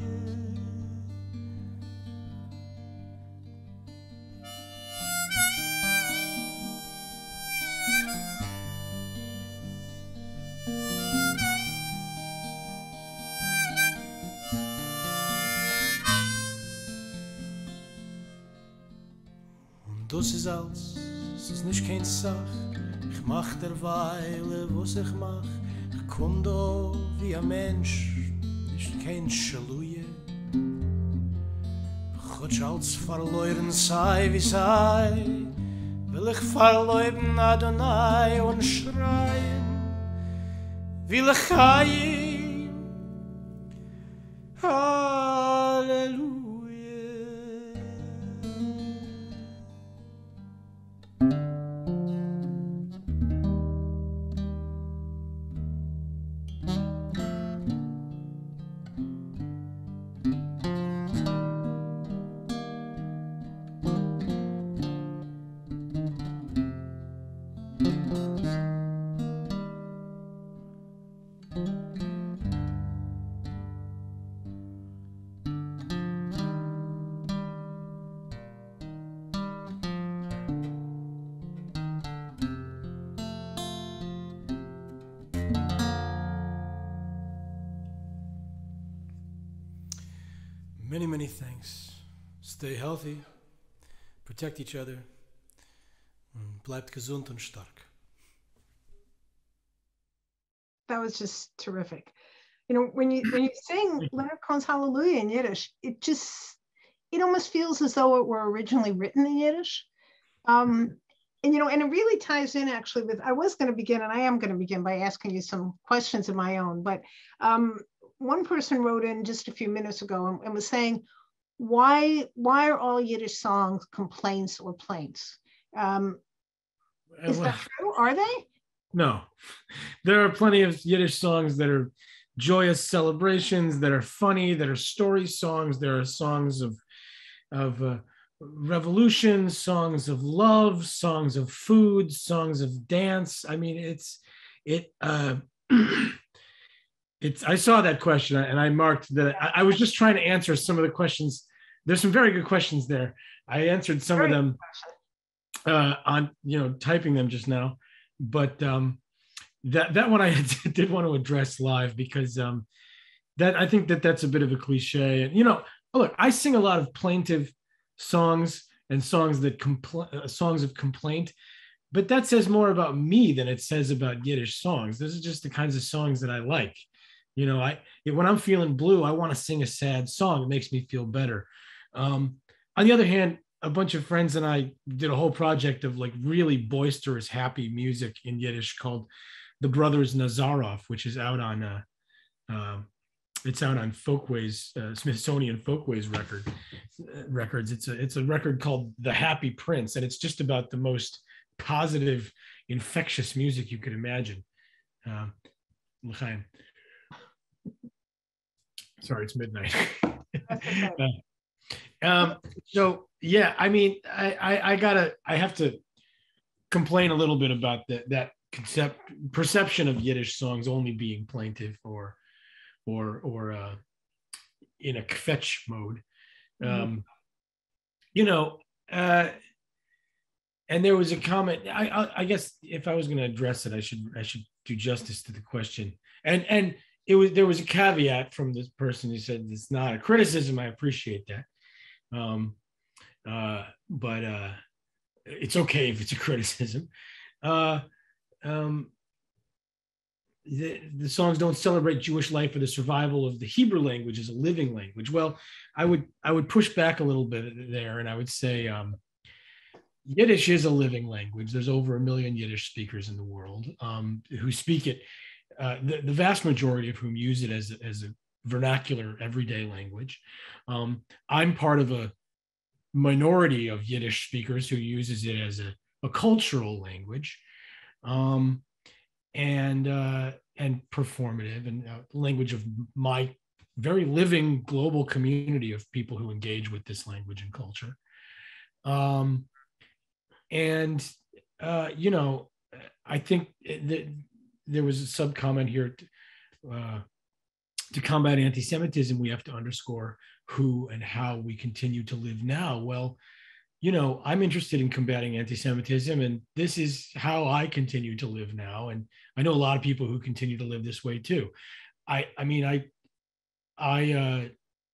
Das ist alles, es ist nicht kein Sach. Ich mach derweile, was ich mach. Ich komm da wie ein Mensch, nicht kein Schaluje. Gott als verloren sei, wie sei, will ich verleuden Adonai und schreien, will ich heim, Halleluja. Many, many thanks. Stay healthy, protect each other, and bleibt gesund und stark.
That was just terrific. You know, when you when you sing Leonard Cohen's Hallelujah in Yiddish, it just it almost feels as though it were originally written in Yiddish. Um, and you know, and it really ties in actually with, I was going to begin, and I am going to begin by asking you some questions of my own, but um, one person wrote in just a few minutes ago and, and was saying, why why are all Yiddish songs complaints or plaints? Um, is
well,
that true? Are they?
No. There are plenty of Yiddish songs that are joyous celebrations, that are funny, that are story songs. There are songs of, of uh, revolution, songs of love, songs of food, songs of dance. I mean, it's it uh, it's I saw that question and I marked that I, I was just trying to answer some of the questions. There's some very good questions there. I answered some very of them uh, on you know typing them just now, but um, that that one I did want to address live because um, that I think that that's a bit of a cliche. And you know, look, I sing a lot of plaintive songs and songs that compl- uh, songs of complaint. But that says more about me than it says about Yiddish songs. Those are just the kinds of songs that I like. You know, I when I'm feeling blue, I want to sing a sad song. It makes me feel better. Um, on the other hand, a bunch of friends and I did a whole project of like really boisterous, happy music in Yiddish called The Brothers Nazarov, which is out on uh, uh, it's out on Folkways, uh, Smithsonian Folkways record uh, records. It's a it's a record called The Happy Prince, and it's just about the most positive, infectious music you could imagine. Uh, Sorry, it's midnight. uh, um, so yeah, I mean, I, I I gotta I have to complain a little bit about that that concept perception of Yiddish songs only being plaintive or or or uh, in a kvetch mode. Um, mm-hmm. You know. Uh, And there was a comment. I, I, I guess if I was going to address it, I should I should do justice to the question. And and it was there was a caveat from this person who said it's not a criticism. I appreciate that, um, uh, but uh, it's okay if it's a criticism. Uh, um, the, the songs don't celebrate Jewish life or the survival of the Hebrew language as a living language. Well, I would I would push back a little bit there, and I would say. Um, Yiddish is a living language. There's over a million Yiddish speakers in the world um, who speak it, uh, the, the vast majority of whom use it as a, as a vernacular, everyday language. Um, I'm part of a minority of Yiddish speakers who uses it as a, a cultural language um, and, uh, and performative and uh, language of my very living global community of people who engage with this language and culture. Um, And, uh, you know, I think that there was a sub comment here. To, uh, to combat anti-Semitism, we have to underscore who and how we continue to live now. Well, you know, I'm interested in combating anti-Semitism, and this is how I continue to live now. And I know a lot of people who continue to live this way too. I, I mean, I, I, uh,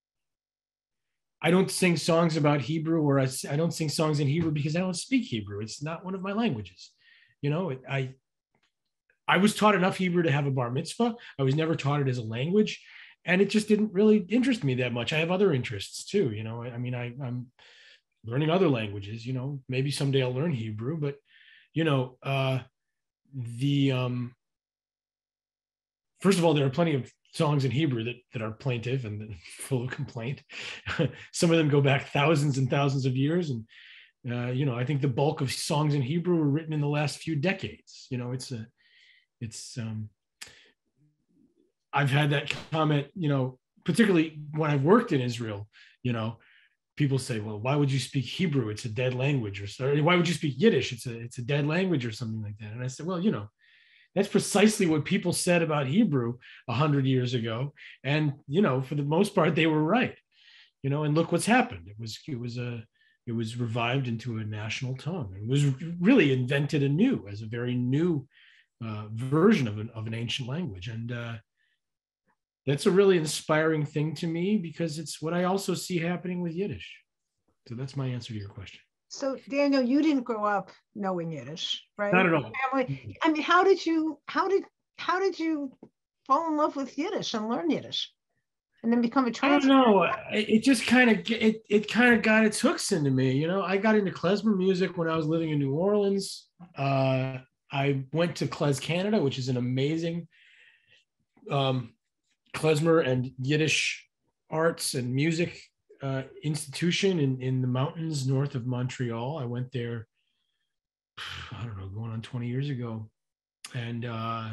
I don't sing songs about Hebrew, or I, I don't sing songs in Hebrew because I don't speak Hebrew. It's not one of my languages. You know, it, I I was taught enough Hebrew to have a bar mitzvah. I was never taught it as a language, and it just didn't really interest me that much. I have other interests too. You know, I, I mean, I, I'm learning other languages. You know, maybe someday I'll learn Hebrew, but you know, uh, the um, first of all, there are plenty of songs in Hebrew that, that are plaintive and full of complaint. Some of them go back thousands and thousands of years. And, uh, you know, I think the bulk of songs in Hebrew were written in the last few decades. You know, it's a, it's, um, I've had that comment, you know, particularly when I've worked in Israel, you know, people say, well, why would you speak Hebrew? It's a dead language. Or, or why would you speak Yiddish? It's a, it's a dead language or something like that. And I said, well, you know, that's precisely what people said about Hebrew a hundred years ago. And, you know, for the most part, they were right, you know, and look what's happened. It was, it was a, it was revived into a national tongue. It was really invented anew as a very new uh, version of an, of an ancient language. And uh, that's a really inspiring thing to me because it's what I also see happening with Yiddish. So that's my answer to your question.
So Daniel, you didn't grow up knowing Yiddish, right?
Not at all.
Family, I mean, how did you, how did, how did you fall in love with Yiddish and learn Yiddish and then become a translator?
I don't know. It just kind of, it, it kind of got its hooks into me. You know, I got into klezmer music when I was living in New Orleans. Uh, I went to Klez Canada, which is an amazing um, klezmer and Yiddish arts and music Uh, institution in, in the mountains north of Montreal. I went there, I don't know, going on twenty years ago. And uh,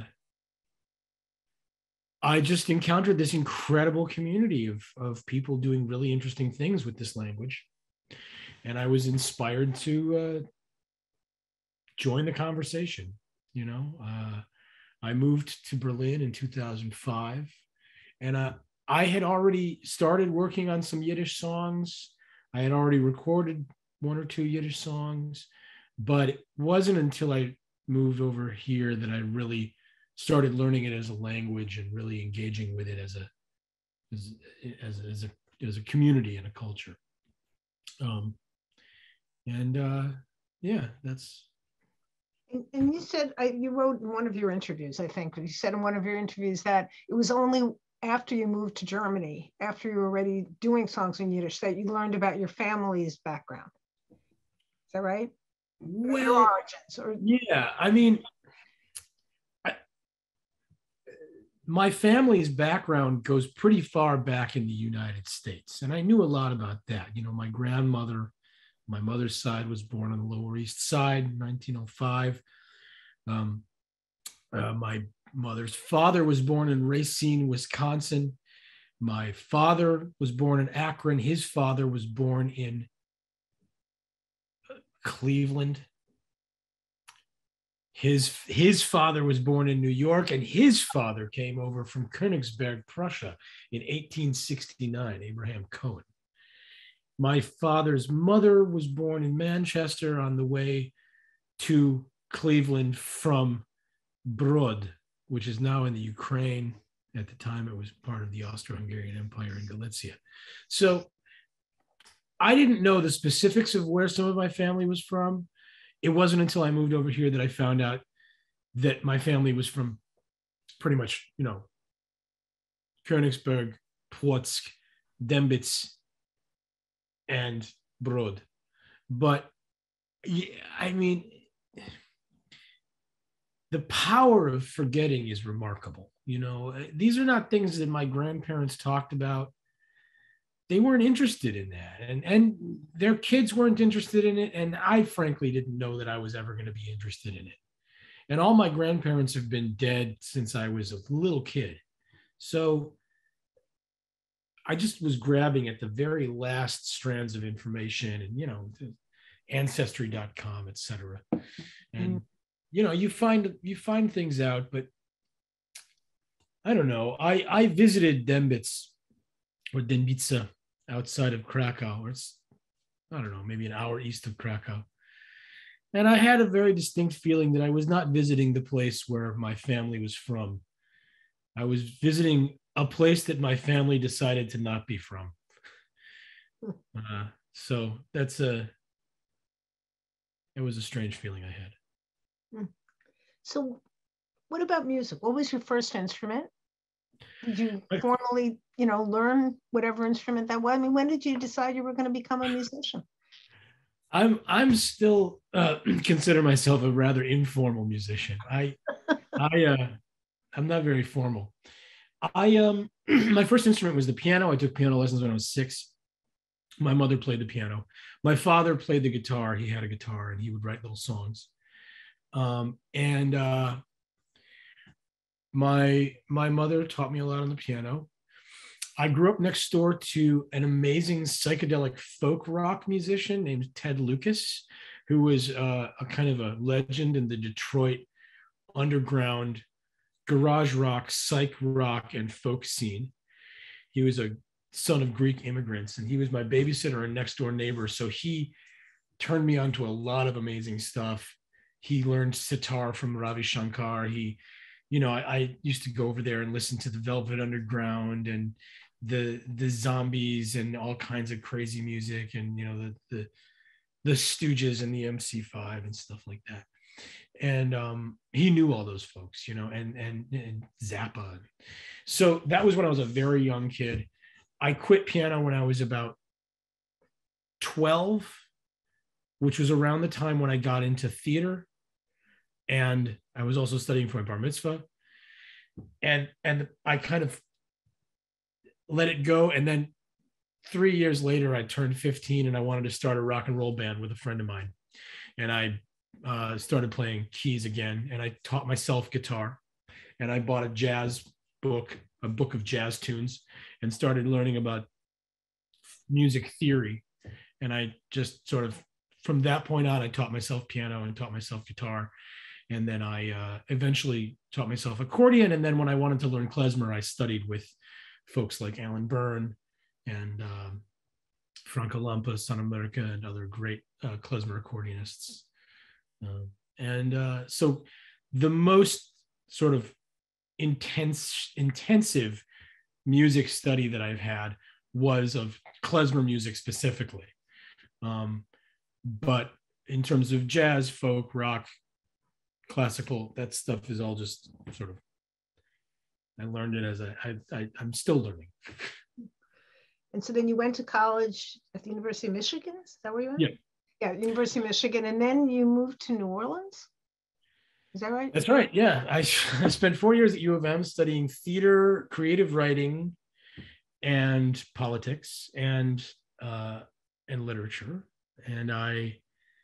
I just encountered this incredible community of, of people doing really interesting things with this language. And I was inspired to uh, join the conversation. You know, uh, I moved to Berlin in two thousand five, and uh, I had already started working on some Yiddish songs. I had already recorded one or two Yiddish songs, but it wasn't until I moved over here that I really started learning it as a language and really engaging with it as a as, as, as a as a community and a culture. Um, and uh, yeah, that's.
And, and you said, I, you wrote in one of your interviews, I think, you said in one of your interviews that it was only after you moved to Germany, after you were already doing songs in Yiddish, that you learned about your family's background. Is that right?
Well,
your origins, or...
yeah, I mean, I, my family's background goes pretty far back in the United States, and I knew a lot about that. You know, my grandmother, my mother's side, was born on the Lower East Side, nineteen oh five. Um, uh, my mother's father was born in Racine, Wisconsin. My father was born in Akron. His father was born in Cleveland. His, his father was born in New York, and his father came over from Königsberg, Prussia in eighteen sixty-nine, Abraham Cohen. My father's mother was born in Manchester on the way to Cleveland from Brod, which is now in the Ukraine. At the time, it was part of the Austro-Hungarian Empire in Galicia. So I didn't know the specifics of where some of my family was from. It wasn't until I moved over here that I found out that my family was from pretty much, you know, Königsberg, Płock, Dembitz, and Brod. But yeah, I mean, the power of forgetting is remarkable. You know, these are not things that my grandparents talked about. They weren't interested in that, and and their kids weren't interested in it, and I frankly didn't know that I was ever going to be interested in it. And all my grandparents have been dead since I was a little kid, so I just was grabbing at the very last strands of information, and you know, ancestry dot com, et cetera. And mm. you know, you find you find things out, but I don't know. I I visited Dembitz or Dębica outside of Krakow, or it's, I don't know, maybe an hour east of Krakow. And I had a very distinct feeling that I was not visiting the place where my family was from. I was visiting a place that my family decided to not be from. Uh, so that's a, it was a strange feeling I had.
So what about music? What was your first instrument? Did you formally, you know, learn whatever instrument that was? I mean, when did you decide you were going to become a musician?
I'm I'm still uh, consider myself a rather informal musician. I I uh, I'm not very formal. I um my first instrument was the piano. I took piano lessons when I was six. My mother played the piano. My father played the guitar. He had a guitar and he would write little songs. Um, and uh, My my mother taught me a lot on the piano. I grew up next door to an amazing psychedelic folk rock musician named Ted Lucas, who was uh, a kind of a legend in the Detroit underground garage rock, psych rock, and folk scene. He was a son of Greek immigrants, and he was my babysitter and next door neighbor. So he turned me on to a lot of amazing stuff. He learned sitar from Ravi Shankar. He You know, I, I used to go over there and listen to the Velvet Underground and the the Zombies and all kinds of crazy music, and you know the the the Stooges and the M C five and stuff like that. And um, he knew all those folks, you know, and and, and Zappa. So that was when I was a very young kid. I quit piano when I was about twelve, which was around the time when I got into theater. And I was also studying for my bar mitzvah, and and I kind of let it go. And then three years later, I turned fifteen, and I wanted to start a rock and roll band with a friend of mine. And I uh, started playing keys again, and I taught myself guitar. And I bought a jazz book, a book of jazz tunes, and started learning about music theory. And I just sort of, from that point on, I taught myself piano and taught myself guitar. And then I uh, eventually taught myself accordion. And then when I wanted to learn klezmer, I studied with folks like Alan Byrne and um, Franco Lampa, San America, and other great uh, klezmer accordionists. Um, and uh, so the most sort of intense, intensive music study that I've had was of klezmer music specifically. Um, but in terms of jazz, folk, rock, classical, that stuff is all just sort of, I learned it as a, I, I, I'm still learning.
And so then you went to college at the University of Michigan, is that where you went?
Yeah.
Yeah, University of Michigan, and then you moved to New Orleans? Is that right?
That's right, yeah. I, I spent four years at U of M studying theater, creative writing, and politics, and uh, and literature. And I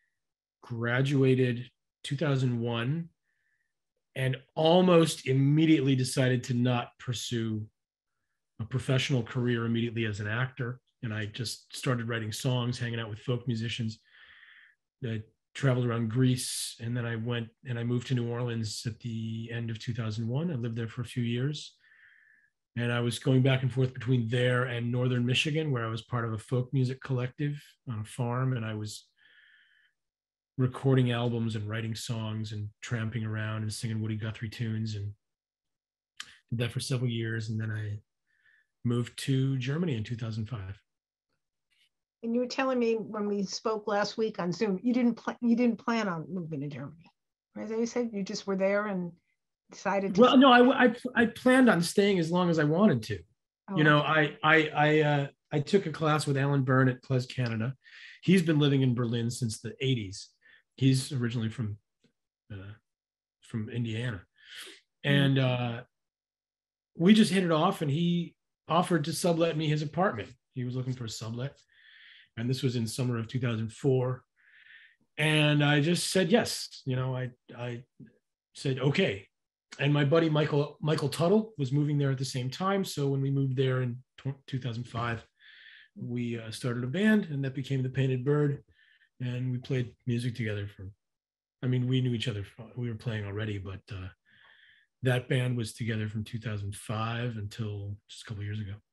graduated two thousand one and almost immediately decided to not pursue a professional career immediately as an actor. And I just started writing songs, hanging out with folk musicians. I traveled around Greece, and then I went and I moved to New Orleans at the end of two thousand one. I lived there for a few years. And I was going back and forth between there and Northern Michigan, where I was part of a folk music collective on a farm. And I was recording albums and writing songs and tramping around and singing Woody Guthrie tunes, and did that for several years. And then I moved to Germany in two thousand five.
And you were telling me when we spoke last week on Zoom, you didn't pl- you didn't plan on moving to Germany, right? As you said, you just were there and decided to.
Well, no, I, I, I planned on staying as long as I wanted to. Oh, you know, okay. I I I uh, I took a class with Alan Byrne at Klez Canada. He's been living in Berlin since the eighties. He's originally from uh, from Indiana, and uh, we just hit it off. And he offered to sublet me his apartment. He was looking for a sublet, and this was in summer of two thousand four. And I just said yes. You know, I I said okay. And my buddy Michael Michael Tuttle was moving there at the same time. So when we moved there in two thousand five, we uh, started a band, and that became the Painted Bird. And we played music together for, I mean, we knew each other. We were playing already, but uh, that band was together from two thousand five until just a couple of years ago.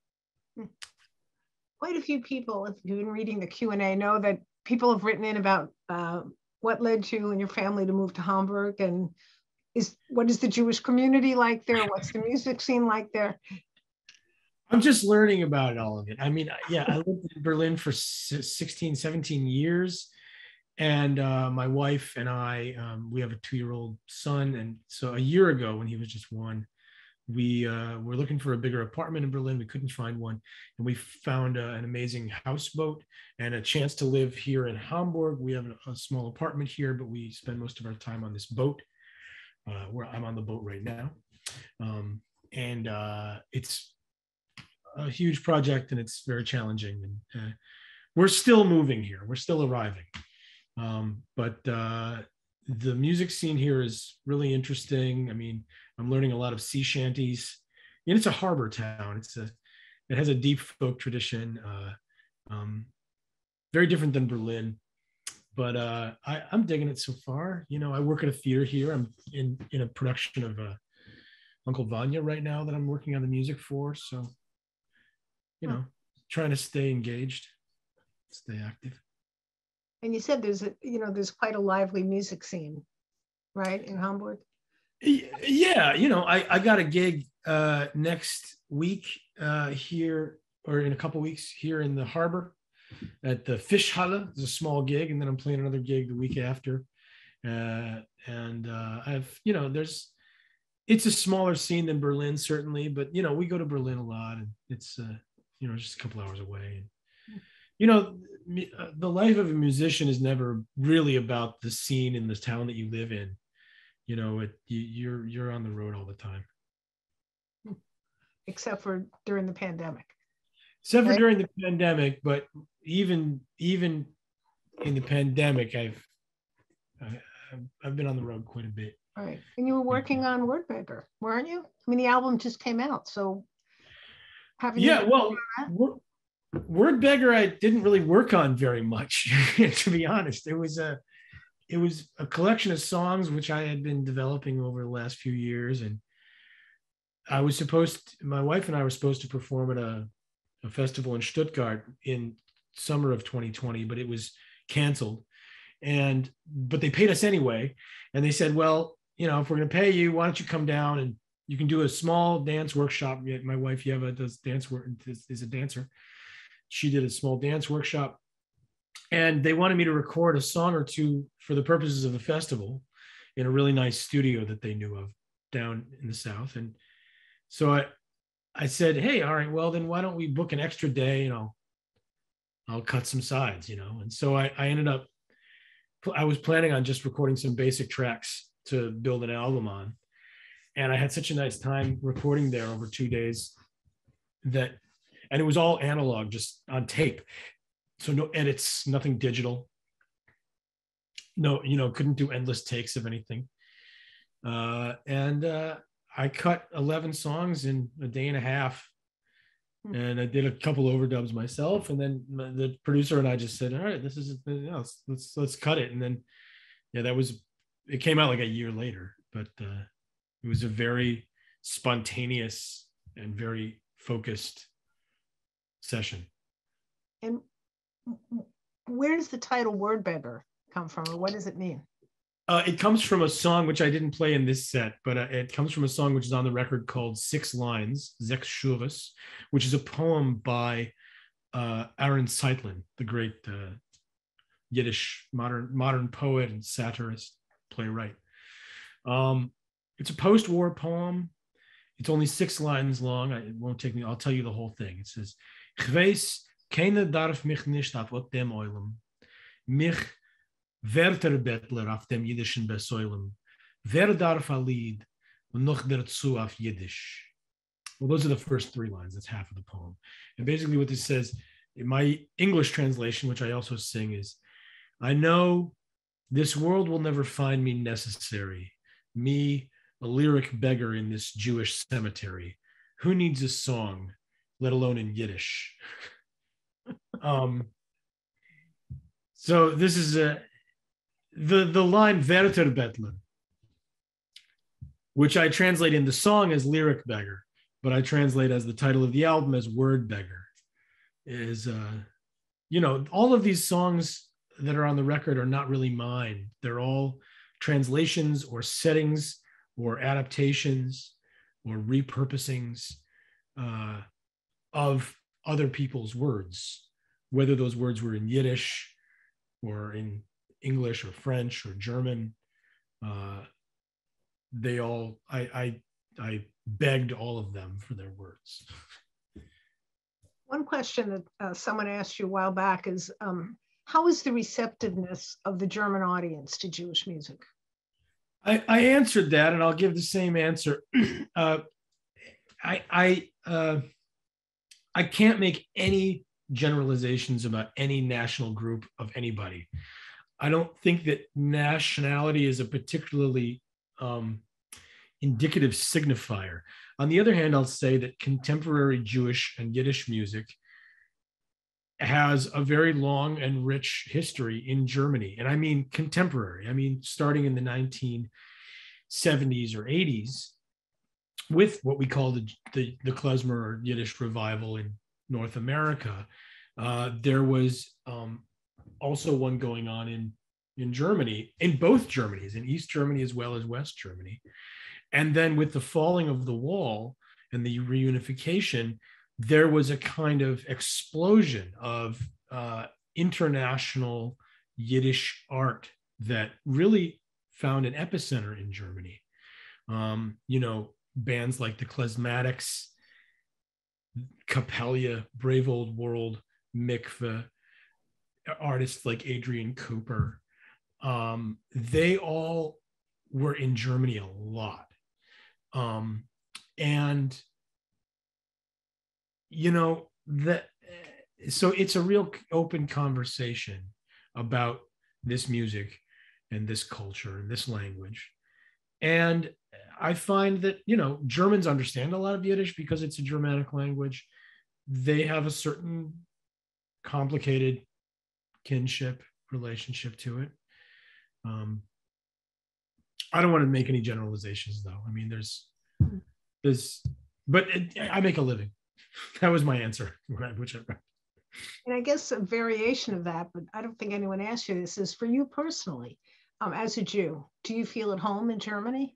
Quite a few people, if you've been reading the Q and A, know that people have written in about uh, what led you and your family to move to Hamburg, and is what is the Jewish community like there? What's the music scene like there?
I'm just learning about all of it. I mean, yeah, I lived in Berlin for sixteen, seventeen years. And uh, my wife and I, um, we have a two-year-old son. And so a year ago, when he was just one, we uh, were looking for a bigger apartment in Berlin. We couldn't find one. And we found uh, an amazing houseboat and a chance to live here in Hamburg. We have a, a small apartment here, but we spend most of our time on this boat, uh, where I'm on the boat right now. Um, and uh, it's a huge project, and it's very challenging. And uh, we're still moving here. We're still arriving. Um, but uh, the music scene here is really interesting. I mean, I'm learning a lot of sea shanties. And it's a harbor town. It's a, it has a deep folk tradition. Uh, um, very different than Berlin. But uh, I, I'm digging it so far. You know, I work at a theater here. I'm in, in a production of uh, Uncle Vanya right now that I'm working on the music for. So, you know, trying to stay engaged, stay active.
And you said there's a, you know, there's quite a lively music scene, right, in Hamburg?
Yeah, you know, I, I got a gig uh, next week uh, here, or in a couple weeks here in the harbor at the Fischhalle. It's a small gig, and then I'm playing another gig the week after. Uh, and uh, I've, you know, there's, it's a smaller scene than Berlin, certainly, but, you know, we go to Berlin a lot, and it's, uh, you know, just a couple hours away. And, you know, the life of a musician is never really about the scene in the town that you live in. You know, it, you, you're you're on the road all the time.
Except for during the pandemic.
Except for right? during the pandemic, but even even in the pandemic, I've I, I've been on the road quite a bit.
All right, and you were working on Wordbeggar, weren't you? I mean, the album just came out, so. Haven't
yeah, well. Wordbeggar I didn't really work on very much, to be honest. It was a, it was a collection of songs which I had been developing over the last few years. And I was supposed, to, my wife and I were supposed to perform at a, a festival in Stuttgart in summer of twenty twenty, but it was canceled. And, but they paid us anyway. And they said, well, you know, if we're going to pay you, why don't you come down and you can do a small dance workshop. My wife, Yeva, does dance work, is, is a dancer. She did a small dance workshop. And they wanted me to record a song or two for the purposes of the festival in a really nice studio that they knew of down in the South. And so I, I said, hey, all right, well, then why don't we book an extra day and I'll, I'll cut some sides, you know? And so I, I ended up, I was planning on just recording some basic tracks to build an album on. And I had such a nice time recording there over two days that, and it was all analog, just on tape. So no edits, nothing digital. No, you know, couldn't do endless takes of anything. Uh, and uh, I cut eleven songs in a day and a half. And I did a couple overdubs myself. And then the producer and I just said, all right, this is, you know, let's, let's, let's cut it. And then, yeah, that was, it came out like a year later, but uh, it was a very spontaneous and very focused session.
And where does the title Word Beggar come from, or what does it mean?
Uh, it comes from a song which I didn't play in this set, but uh, it comes from a song which is on the record called Six Lines, Sechs Shuras, which is a poem by uh, Aaron Zeitlin, the great uh, Yiddish modern modern poet and satirist, playwright. Um, it's a post-war poem. It's only six lines long. I, it won't take me, I'll tell you the whole thing. It says, Ich weiß, keiner darf mich nicht auf dem Eulam. Mich Wärterbettler auf dem jiddischen Besäulem. Wer darf a Lied und noch dazu auf Yiddish? Well, those are the first three lines. That's half of the poem. And basically what this says, in my English translation, which I also sing, is, I know this world will never find me necessary. Me, a lyric beggar in this Jewish cemetery. Who needs a song, let alone in Yiddish? um, so this is a, the, the line Wärterbettler, which I translate in the song as lyric beggar, but I translate as the title of the album as word beggar, is, uh, you know, all of these songs that are on the record are not really mine. They're all translations or settings or adaptations or repurposings uh, of other people's words, whether those words were in Yiddish or in English or French or German. Uh, they all, I, I, I begged all of them for their words.
One question that uh, someone asked you a while back is, um, how is the receptiveness of the German audience to Jewish music?
I, I answered that, and I'll give the same answer. uh, I, I, uh, I can't make any generalizations about any national group of anybody. I don't think that nationality is a particularly um, indicative signifier. On the other hand, I'll say that contemporary Jewish and Yiddish music has a very long and rich history in Germany. And I mean contemporary. I mean, starting in the nineteen seventies or eighties with what we call the, the, the klezmer or Yiddish revival in North America. Uh, there was um, also one going on in, in Germany, in both Germanys, in East Germany as well as West Germany. And then with the falling of the wall and the reunification, there was a kind of explosion of uh, international Yiddish art that really found an epicenter in Germany. Um, you know, bands like the Klezmatics, Capella, Brave Old World, Mikveh, artists like Adrian Cooper. Um, they all were in Germany a lot. Um, and you know, that, so it's a real open conversation about this music and this culture and this language. And I find that, you know, Germans understand a lot of Yiddish because it's a Germanic language. They have a certain complicated kinship relationship to it. Um, I don't want to make any generalizations, though. I mean, there's, there's, but it, I make a living. That was my answer, whichever.
And I guess a variation of that, but I don't think anyone asked you this, is for you personally, um, as a Jew, do you feel at home in Germany?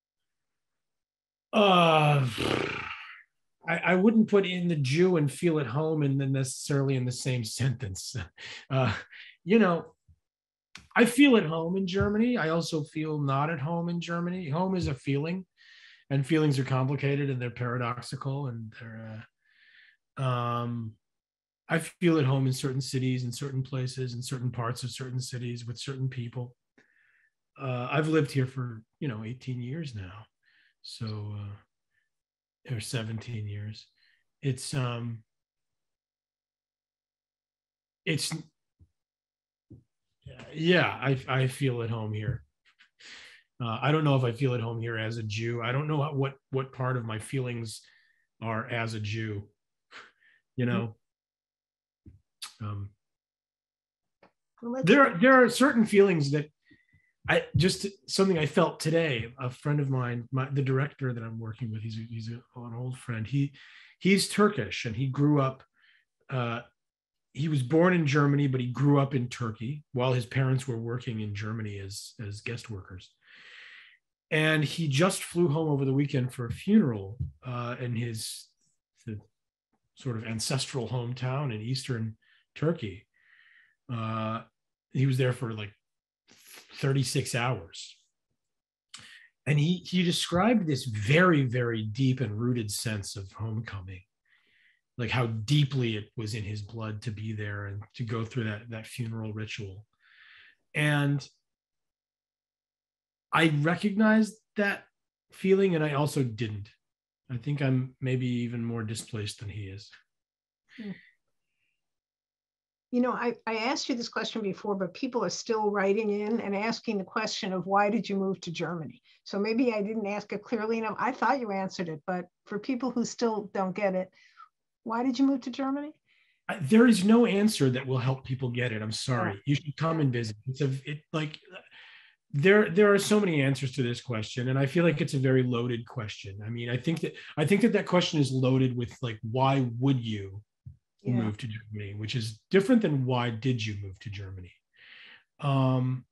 Uh, I, I wouldn't put in the Jew and feel at home and then necessarily in the same sentence. Uh, you know, I feel at home in Germany. I also feel not at home in Germany. Home is a feeling, and feelings are complicated and they're paradoxical, and they're, uh, um, I feel at home in certain cities, in certain places, in certain parts of certain cities with certain people. Uh, I've lived here for, you know, eighteen years now. So, uh, or seventeen years. It's, um, it's, yeah, I, I feel at home here. Uh, I don't know if I feel at home here as a Jew. I don't know what, what part of my feelings are as a Jew, you know. Um, well, there, there are certain feelings that I just something I felt today. A friend of mine, my, the director that I'm working with, he's a, he's a, an old friend. He he's Turkish and he grew up. Uh, he was born in Germany, but he grew up in Turkey while his parents were working in Germany as as guest workers. And he just flew home over the weekend for a funeral uh, in his the sort of ancestral hometown in eastern Turkey. Uh, he was there for like thirty-six hours. And he, he described this very, very deep and rooted sense of homecoming, like how deeply it was in his blood to be there and to go through that, that funeral ritual. And I recognized that feeling, and I also didn't. I think I'm maybe even more displaced than he is.
You know, I, I asked you this question before, but people are still writing in and asking the question of why did you move to Germany? So maybe I didn't ask it clearly enough. I thought you answered it, but for people who still don't get it, why did you move to Germany?
I, there is no answer that will help people get it. I'm sorry. Yeah. You should come and visit. It's a, it like, there, there are so many answers to this question, and I feel like it's a very loaded question. I mean, I think that I think that that question is loaded with like, why would you yeah. move to Germany, which is different than why did you move to Germany? Um,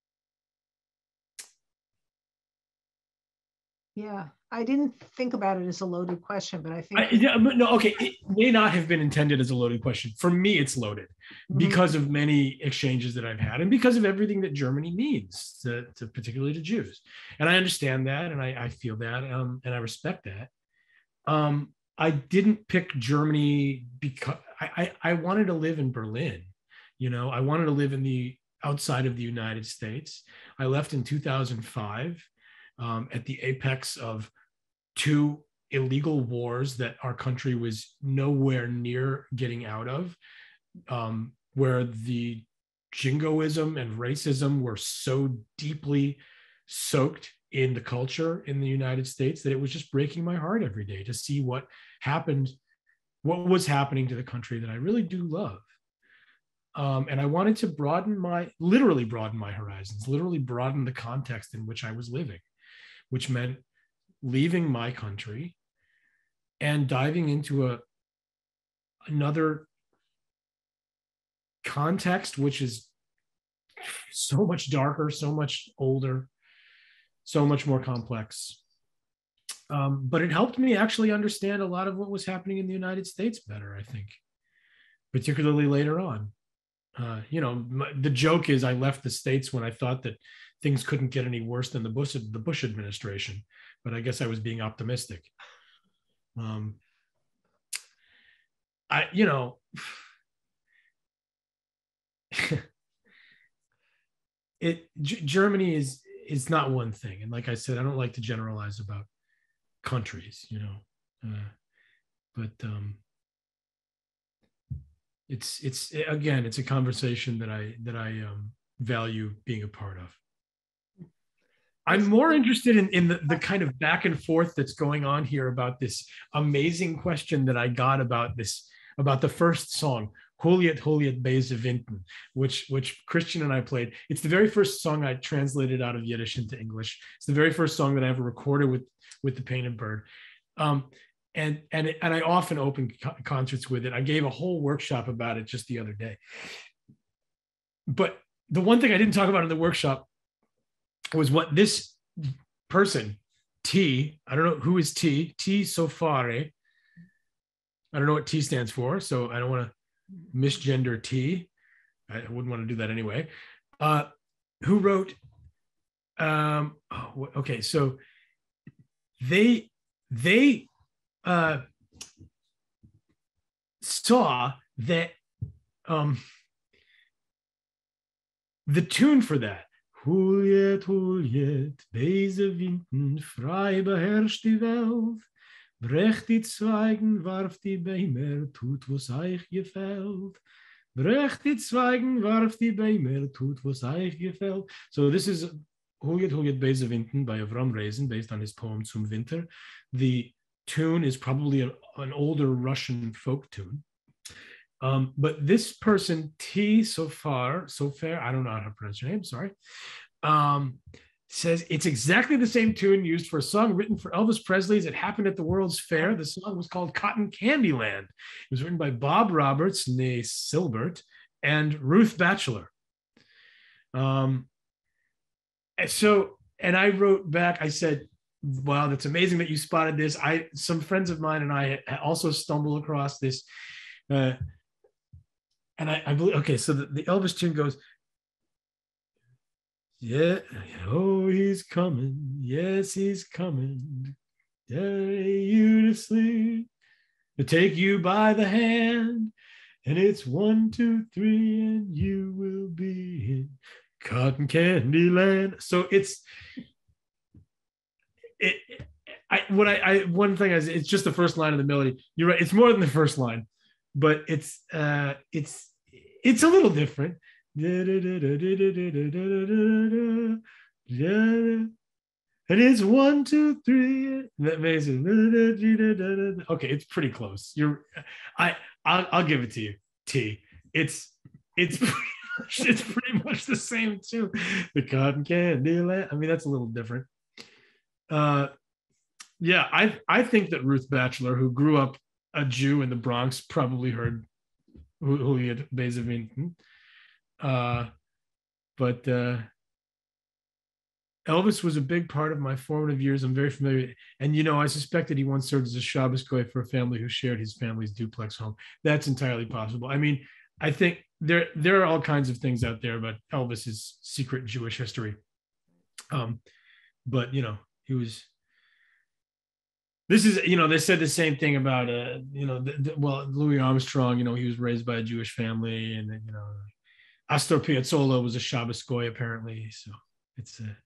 yeah, I didn't think about it as a loaded question, but I think
I, no, okay, it may not have been intended as a loaded question. For me, it's loaded mm-hmm. because of many exchanges that I've had and because of everything that Germany means, to, to particularly to Jews. And I understand that, and I, I feel that, um, and I respect that. Um, I didn't pick Germany because I, I, I wanted to live in Berlin. You know, I wanted to live in the outside of the United States. I left in two thousand five um, at the apex of two illegal wars that our country was nowhere near getting out of, um, where the jingoism and racism were so deeply soaked in the culture in the United States that it was just breaking my heart every day to see what happened, what was happening to the country that I really do love. Um, and I wanted to broaden my, literally broaden my horizons, literally broaden the context in which I was living, which meant leaving my country and diving into a another context, which is so much darker, so much older, so much more complex. Um, but it helped me actually understand a lot of what was happening in the United States better, I think, particularly later on. Uh, you know, my, the joke is I left the States when I thought that things couldn't get any worse than the Bush, the Bush administration, but I guess I was being optimistic. Um, I, you know, it G- Germany is is not one thing, and like I said, I don't like to generalize about countries, you know, uh, but um, it's it's again, it's a conversation that I that I um, value being a part of. I'm more interested in, in the, the kind of back and forth that's going on here about this amazing question that I got about this, about the first song. Juliet, Juliet Beze Winten, which, which Christian and I played. It's the very first song I translated out of Yiddish into English. It's the very first song that I ever recorded with, with the Painted Bird. Um, and, and, and I often open co- concerts with it. I gave a whole workshop about it just the other day. But the one thing I didn't talk about in the workshop was what this person, T, I don't know who is T, T Sofare. I don't know what T stands for, so I don't want to misgender T. I wouldn't want to do that anyway. Uh, who wrote, um, oh, okay, so they, they uh, saw that um, the tune for that, Juliet, Juliet, Beze Winten, frei beherrscht die Welt, brecht die Zweigen, warf die Bäume, tut, was euch gefällt. Brecht die Zweigen, warf die Bäume, tut, was euch gefällt. So this is Juliet, Juliet, Beze Winten by Avram Rezen, based on his poem Zum Winter. The tune is probably an, an older Russian folk tune. Um, but this person, T Sofar, Sofer, I don't know how to pronounce your name, sorry, um, says it's exactly the same tune used for a song written for Elvis Presley as it happened at the World's Fair. The song was called Cotton Candy Land. It was written by Bob Roberts, née Silbert, and Ruth Batchelor. Um, and so, and I wrote back, I said, wow, that's amazing that you spotted this. I, some friends of mine and I also stumbled across this. Uh, and I, I believe, okay, so the, the Elvis tune goes, yeah, oh, he's coming. Yes, he's coming. Carry you to sleep, to take you by the hand. And it's one, two, three, and you will be in Cotton Candy Land. So it's, it, I, what I, I, one thing is, it's just the first line of the melody. You're right. It's more than the first line, but it's, uh, it's, it's a little different. And it's one, two, three. That makes it. Okay, it's pretty close. You're, I, I'll, I'll give it to you, T. It's, it's, pretty much, it's pretty much the same too. The Cotton Candy Land. I mean, that's a little different. Uh, yeah, I, I think that Ruth Batchelor, who grew up a Jew in the Bronx, probably heard Juliet Beze Winten. Uh, but uh, Elvis was a big part of my formative years. I'm very familiar. And, you know, I suspect that he once served as a Shabbos goy for a family who shared his family's duplex home. That's entirely possible. I mean, I think there, there are all kinds of things out there about Elvis's secret Jewish history. Um, but, you know, he was, this is, you know, they said the same thing about, uh, you know, the, the, well, Louis Armstrong, you know, he was raised by a Jewish family, and, you know, Astor Piazzolla was a Shabbos goy, apparently. So it's a,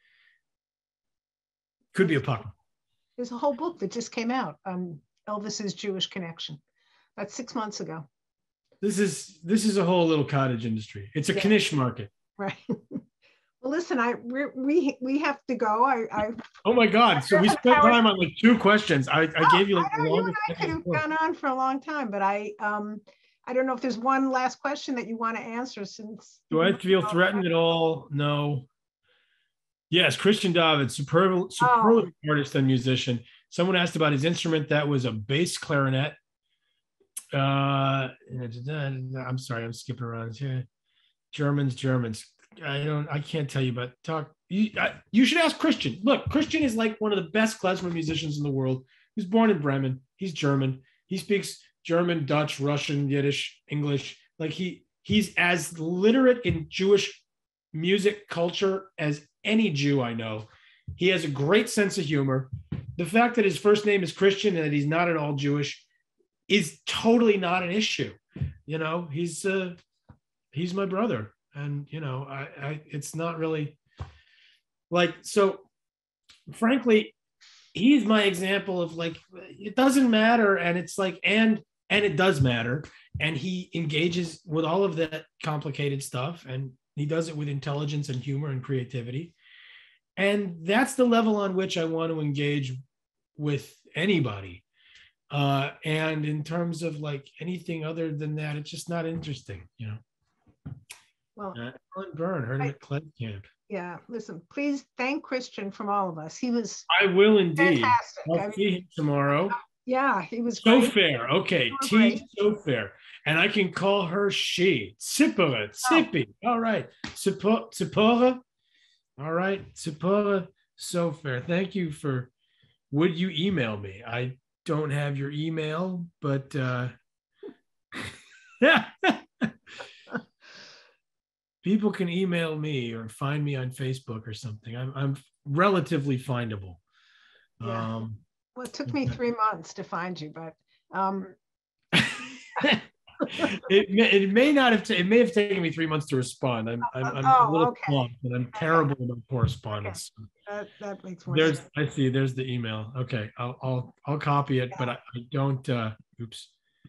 could be a puck.
There's a whole book that just came out on Elvis's Jewish connection. That's six months ago.
This is this is a whole little cottage industry. It's a yeah. Knish market.
Right. Well, listen, I we we we have to go. I, I
oh my God! So we spent time on like two questions. I, I
oh,
gave you like
I know,
the longest.
You and I could have gone on for a long time, but I um I don't know if there's one last question that you want to answer. Since
do I feel threatened at all? No. Yes, Christian Dawid, superb, superb oh. artist and musician. Someone asked about his instrument. That was a bass clarinet. Uh, I'm sorry, I'm skipping around here. Germans, Germans. I don't. I can't tell you, but talk. You, I, you should ask Christian. Look, Christian is like one of the best klezmer musicians in the world. He was born in Bremen. He's German. He speaks German, Dutch, Russian, Yiddish, English. Like he, he's as literate in Jewish music culture as any Jew I know. He has a great sense of humor. The fact that his first name is Christian and that he's not at all Jewish is totally not an issue. You know, he's uh, he's my brother, and you know, I, I it's not really like so. Frankly, he's my example of like it doesn't matter, and it's like and and it does matter, and he engages with all of that complicated stuff, and he does it with intelligence and humor and creativity. And that's the level on which I want to engage with anybody. Uh, and in terms of like anything other than that, it's just not interesting, you know.
Well,
uh, Alan Byrne, heard him
I,
at Cled Camp.
Yeah, listen, please thank Christian from all of us. He was
I will indeed.
fantastic.
I'll
I mean,
see him tomorrow.
Yeah, he was
So
great.
fair. Okay,
You were
T
great.
so fair. And I can call her she. Tzipora, Tzippy. All right. Tzipo- Tzipora. All right. Tzipora, so fair. Thank you for, would you email me? I don't have your email, but uh people can email me or find me on Facebook or something. I'm I'm relatively findable.
Yeah.
Um,
Well, it took me three months to find you, but um,
it may, it may not have t- it may have taken me three months to respond. I'm I'm, I'm
oh,
a little
okay.
swamped, and I'm terrible about correspondence.
Okay. That, that makes more
There's
sense.
I see. There's the email. Okay, I'll I'll I'll copy it, but I, I don't. Uh, oops.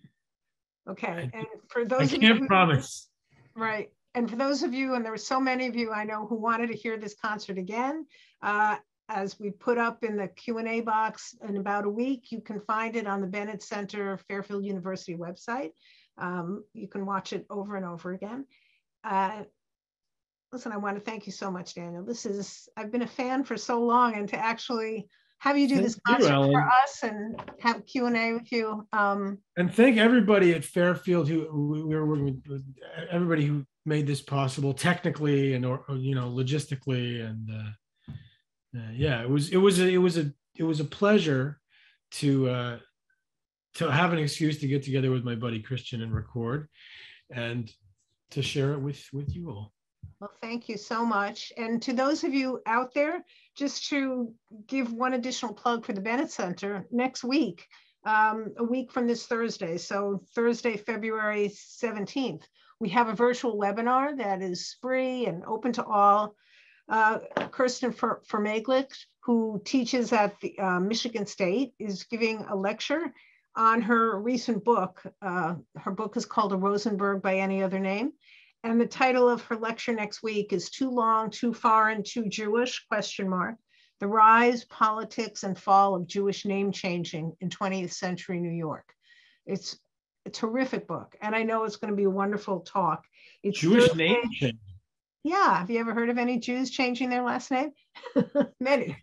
Okay,
I,
and for
I
those of
can't
you,
promise.
Right, and for those of you, and there were so many of you I know who wanted to hear this concert again, uh, as we put up in the Q and A box in about a week, you can find it on the Bennett Center Fairfield University website. Um, you can watch it over and over again. Uh, listen, I want to thank you so much, Daniel. This is, I've been a fan for so long, and to actually have you do
Thank
this concert
you,
for
Ellen.
us and have Q and A with you. Um,
And thank everybody at Fairfield who we we were working with, everybody who made this possible technically and or, or you know logistically, and uh, uh, yeah, it was it was a, it was a it was a pleasure to uh, to have an excuse to get together with my buddy Christian and record, and to share it with with you all.
Well, thank you so much. And to those of you out there, just to give one additional plug for the Bennett Center, next week, um, a week from this Thursday, so Thursday, February seventeenth, we have a virtual webinar that is free and open to all. Uh, Kirsten Vermeglich, who teaches at the uh, Michigan State, is giving a lecture on her recent book. Uh, her book is called A Rosenberg by Any Other Name. And the title of her lecture next week is Too Long, Too Foreign, Too Jewish, question mark, The Rise, Politics, and Fall of Jewish Name Changing in twentieth Century New York. It's a terrific book, and I know it's going to be a wonderful talk. It's
Jewish
Thursday.
name change.
Yeah, have you ever heard of any Jews changing their last name? Many.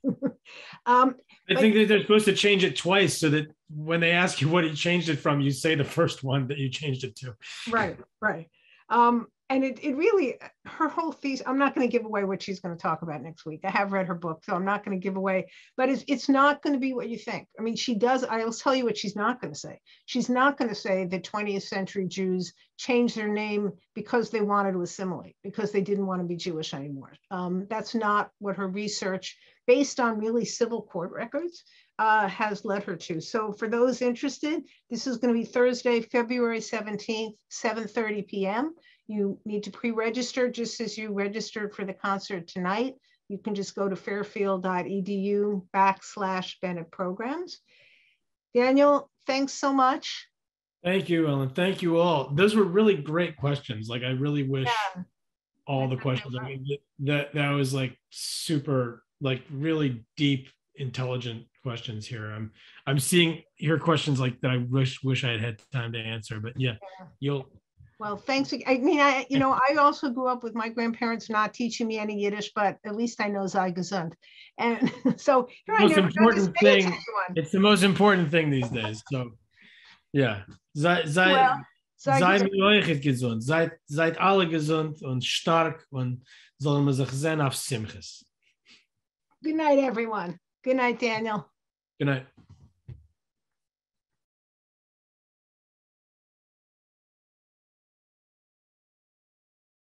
um,
I
but,
think that they're supposed to change it twice so that when they ask you what you changed it from, you say the first one that you changed it to.
Right, right. Um, and it, it really, her whole thesis, I'm not going to give away what she's going to talk about next week. I have read her book, so I'm not going to give away, but it's, it's not going to be what you think. I mean, she does, I'll tell you what she's not going to say. She's not going to say that twentieth century Jews changed their name because they wanted to assimilate, because they didn't want to be Jewish anymore. Um, that's not what her research, based on really civil court records, uh, has led her to. So for those interested, this is going to be Thursday, February seventeenth, seven thirty p m You need to pre-register just as you registered for the concert tonight. You can just go to fairfield.edu backslash Bennett programs. Daniel, thanks so much.
Thank you, Ellen. Thank you all. Those were really great questions. Like, I really wish
Yeah.
all the questions, I mean, that, that was like super, like really deep, intelligent questions here. I'm, I'm seeing your questions like that I wish, wish I had had time to answer, but yeah, yeah. you'll,
Well, thanks. I mean, I, you know, I also grew up with my grandparents not teaching me any Yiddish, but at least I know Sei gesund. And so here I
most
never
important thing, it's the most important thing these days. So yeah. Sei, sei,
well,
sei mir euch gesund. Seid, seid alle gesund und stark und sollen wir sich sehen auf Simches.
Good night, everyone. Good night, Daniel.
Good night.